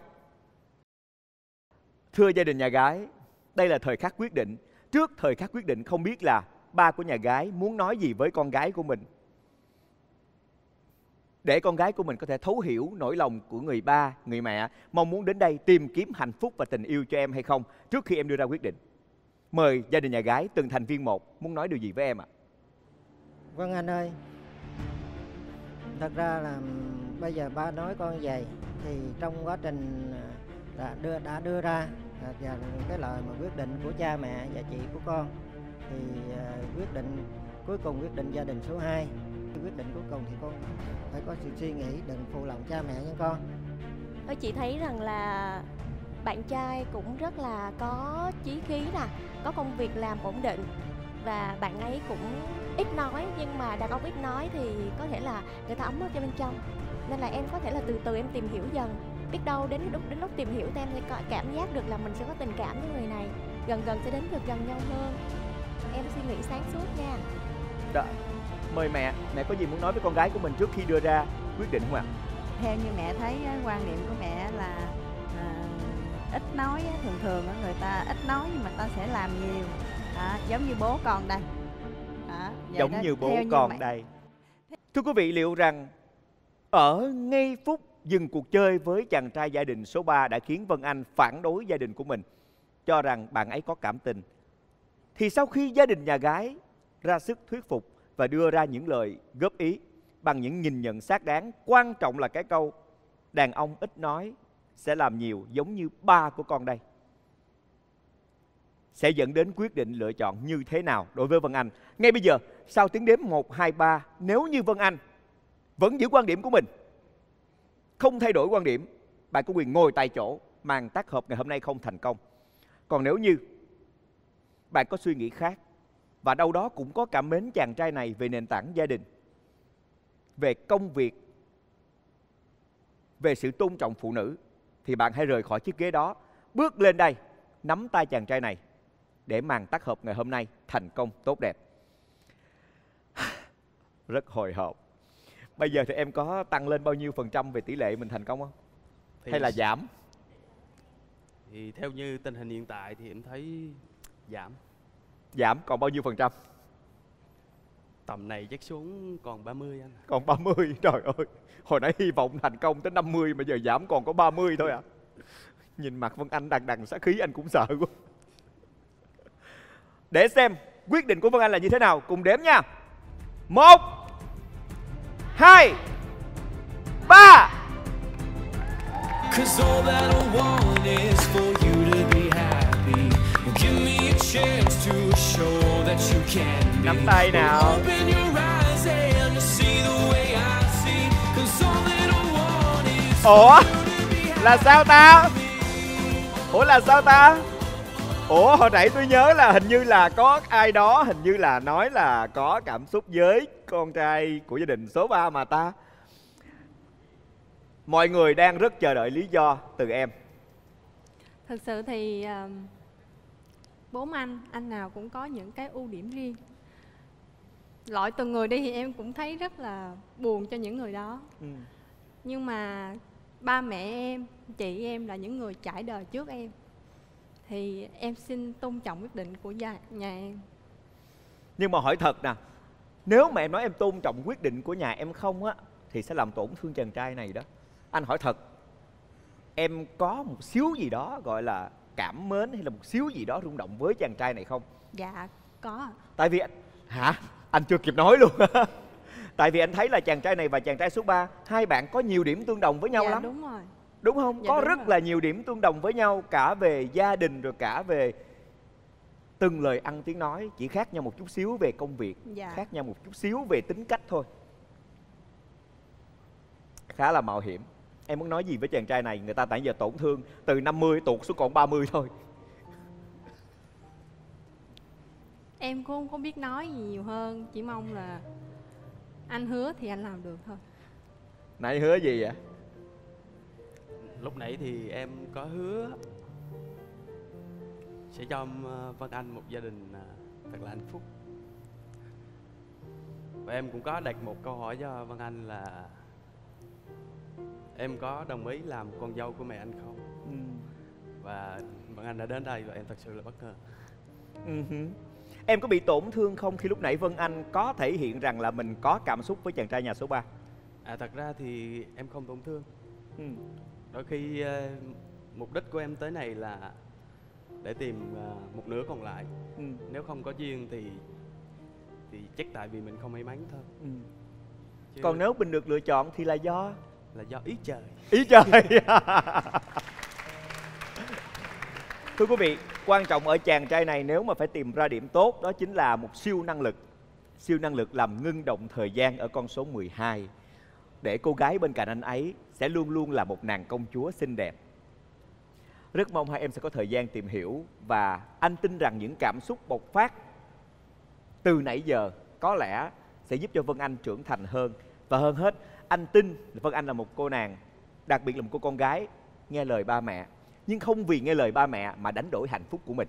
Thưa gia đình nhà gái, đây là thời khắc quyết định. Trước thời khắc quyết định không biết là ba của nhà gái muốn nói gì với con gái của mình, để con gái của mình có thể thấu hiểu nỗi lòng của người ba, người mẹ mong muốn đến đây tìm kiếm hạnh phúc và tình yêu cho em hay không trước khi em đưa ra quyết định. Mời gia đình nhà gái từng thành viên một muốn nói điều gì với em ạ? Vâng anh ơi, thật ra là bây giờ ba nói con vậy thì trong quá trình đã đưa đã đưa ra và cái lời mà quyết định của cha mẹ và chị của con thì quyết định cuối cùng quyết định gia đình số hai. Quyết định cuối cùng thì con phải có sự suy nghĩ, đừng phụ lòng cha mẹ nha con. Ôi, chị thấy rằng là bạn trai cũng rất là có chí khí nè, có công việc làm ổn định và bạn ấy cũng ít nói, nhưng mà đàn ông ít nói thì có thể là người ta ấm ở bên trong, nên là em có thể là từ từ em tìm hiểu dần, biết đâu đến lúc đến lúc tìm hiểu thì em sẽ có cảm giác được là mình sẽ có tình cảm với người này, dần dần sẽ đến được gần nhau hơn. Em suy nghĩ sáng suốt nha. Đó. Mời mẹ, mẹ có gì muốn nói với con gái của mình trước khi đưa ra quyết định không ạ? Theo như mẹ thấy quan niệm của mẹ là à, ít nói, thường thường người ta ít nói nhưng mà ta sẽ làm nhiều, à, giống như bố con đây. À, giống đó, như bố như con mẹ... đây. Thưa quý vị, liệu rằng ở ngay phút dừng cuộc chơi với chàng trai gia đình số ba đã khiến Vân Anh phản đối gia đình của mình, cho rằng bạn ấy có cảm tình, thì sau khi gia đình nhà gái ra sức thuyết phục và đưa ra những lời góp ý bằng những nhìn nhận xác đáng, quan trọng là cái câu đàn ông ít nói sẽ làm nhiều giống như ba của con đây, sẽ dẫn đến quyết định lựa chọn như thế nào đối với Vân Anh. Ngay bây giờ, sau tiếng đếm một, hai, ba, nếu như Vân Anh vẫn giữ quan điểm của mình, không thay đổi quan điểm, bạn có quyền ngồi tại chỗ, màn tác hợp ngày hôm nay không thành công. Còn nếu như bạn có suy nghĩ khác và đâu đó cũng có cảm mến chàng trai này về nền tảng gia đình, về công việc, về sự tôn trọng phụ nữ, thì bạn hãy rời khỏi chiếc ghế đó, bước lên đây, nắm tay chàng trai này để màn tác hợp ngày hôm nay thành công tốt đẹp. Rất hồi hộp. Bây giờ thì em có tăng lên bao nhiêu phần trăm về tỷ lệ mình thành công không? Thì... hay là giảm? Thì theo như tình hình hiện tại thì em thấy giảm. Giảm còn bao nhiêu phần trăm? Tầm này chắc xuống còn ba mươi anh. Còn ba mươi, trời ơi. Hồi nãy hy vọng thành công tới năm mươi mà giờ giảm còn có ba mươi thôi à. Nhìn mặt Vân Anh đằng đằng sát khí anh cũng sợ quá. Để xem quyết định của Vân Anh là như thế nào, cùng đếm nha. Một, hai, ba. Cause all that I want is for you to be happy. Give me a chance to show that you can be. Nắm tay nào. Open your eyes and see the way I see. Cause all that I want is Ủa? Là sao ta? Ủa là sao ta? Ủa hồi nãy tôi nhớ là hình như là có ai đó hình như là nói là có cảm xúc với con trai của gia đình số ba mà ta. Mọi người đang rất chờ đợi lý do từ em. Thực sự thì uh, bốn anh, anh nào cũng có những cái ưu điểm riêng. Loại từng người đi thì em cũng thấy rất là buồn cho những người đó. Ừ. Nhưng mà ba mẹ em, chị em là những người trải đời trước em, thì em xin tôn trọng quyết định của nhà, nhà em. Nhưng mà hỏi thật nè, nếu mà em nói em tôn trọng quyết định của nhà em không á, thì sẽ làm tổn thương chàng trai này đó. Anh hỏi thật, em có một xíu gì đó gọi là cảm mến hay là một xíu gì đó rung động với chàng trai này không? Dạ, có. Tại vì... Hả? Anh chưa kịp nói luôn. Tại vì anh thấy là chàng trai này và chàng trai số ba, hai bạn có nhiều điểm tương đồng với nhau dạ, lắm. đúng rồi. Đúng không? Dạ, có đúng rất rồi. là nhiều điểm tương đồng với nhau, cả về gia đình rồi cả về từng lời ăn tiếng nói. Chỉ khác nhau một chút xíu về công việc, dạ. khác nhau một chút xíu về tính cách thôi. Khá là mạo hiểm. Em muốn nói gì với chàng trai này? Người ta nãy giờ tổn thương từ năm mươi tuột xuống còn ba mươi thôi. Em cũng không có biết nói gì nhiều hơn, chỉ mong là anh hứa thì anh làm được thôi. Nãy hứa gì vậy? lúc nãy thì em có hứa sẽ cho uh, Vân Anh một gia đình uh, thật là hạnh phúc. Và em cũng có đặt một câu hỏi cho Vân Anh là em có đồng ý làm con dâu của mẹ anh không? Ừ. Và Vân Anh đã đến đây và em thật sự là bất ngờ. Uh-huh. Em có bị tổn thương không khi lúc nãy Vân Anh có thể hiện rằng là mình có cảm xúc với chàng trai nhà số ba? À, thật ra thì em không tổn thương. Ừ. Đôi khi uh, mục đích của em tới này là để tìm uh, một nửa còn lại. Ừ. Nếu không có duyên thì thì chắc tại vì mình không may mắn thôi. Ừ. Chứ Còn nếu mình được lựa chọn thì là do là do ý trời. Ý trời. Thưa quý vị, quan trọng ở chàng trai này nếu mà phải tìm ra điểm tốt đó chính là một siêu năng lực. Siêu năng lực làm ngưng động thời gian ở con số mười hai. Để cô gái bên cạnh anh ấy sẽ luôn luôn là một nàng công chúa xinh đẹp. Rất mong hai em sẽ có thời gian tìm hiểu. Và anh tin rằng những cảm xúc bộc phát từ nãy giờ có lẽ sẽ giúp cho Vân Anh trưởng thành hơn. Và hơn hết, anh tin Vân Anh là một cô nàng, đặc biệt là một cô con gái nghe lời ba mẹ, nhưng không vì nghe lời ba mẹ mà đánh đổi hạnh phúc của mình.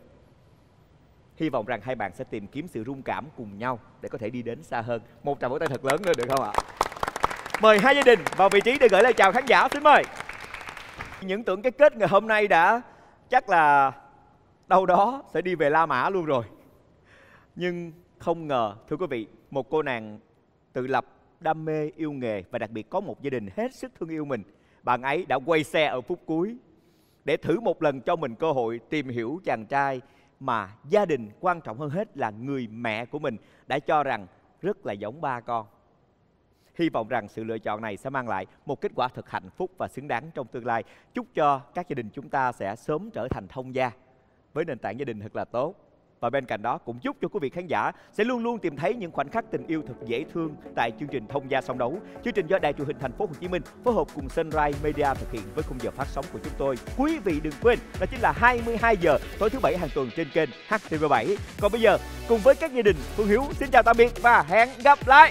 Hy vọng rằng hai bạn sẽ tìm kiếm sự rung cảm cùng nhau để có thể đi đến xa hơn. Một tràng vỗ tay thật lớn nữa được không ạ? Mời hai gia đình vào vị trí để gửi lời chào khán giả, xin mời. Những tưởng cái kết ngày hôm nay đã chắc là đâu đó sẽ đi về La Mã luôn rồi. Nhưng không ngờ, thưa quý vị, một cô nàng tự lập, đam mê, yêu nghề và đặc biệt có một gia đình hết sức thương yêu mình. Bạn ấy đã quay xe ở phút cuối để thử một lần cho mình cơ hội tìm hiểu chàng trai mà gia đình, quan trọng hơn hết là người mẹ của mình đã cho rằng rất là giống ba con. Hy vọng rằng sự lựa chọn này sẽ mang lại một kết quả thật hạnh phúc và xứng đáng trong tương lai. Chúc cho các gia đình chúng ta sẽ sớm trở thành thông gia với nền tảng gia đình thật là tốt. Và bên cạnh đó cũng chúc cho quý vị khán giả sẽ luôn luôn tìm thấy những khoảnh khắc tình yêu thật dễ thương tại chương trình Thông gia song đấu. Chương trình do Đài Truyền hình Thành phố Hồ Chí Minh phối hợp cùng Sunrise Media thực hiện với khung giờ phát sóng của chúng tôi. Quý vị đừng quên đó chính là hai mươi hai giờ tối thứ bảy hàng tuần trên kênh H T V bảy. Còn bây giờ cùng với các gia đình, Phương Hiếu xin chào tạm biệt và hẹn gặp lại.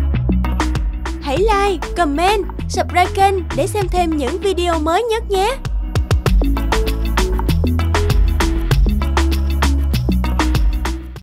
Hãy like, comment, subscribe kênh để xem thêm những video mới nhất nhé!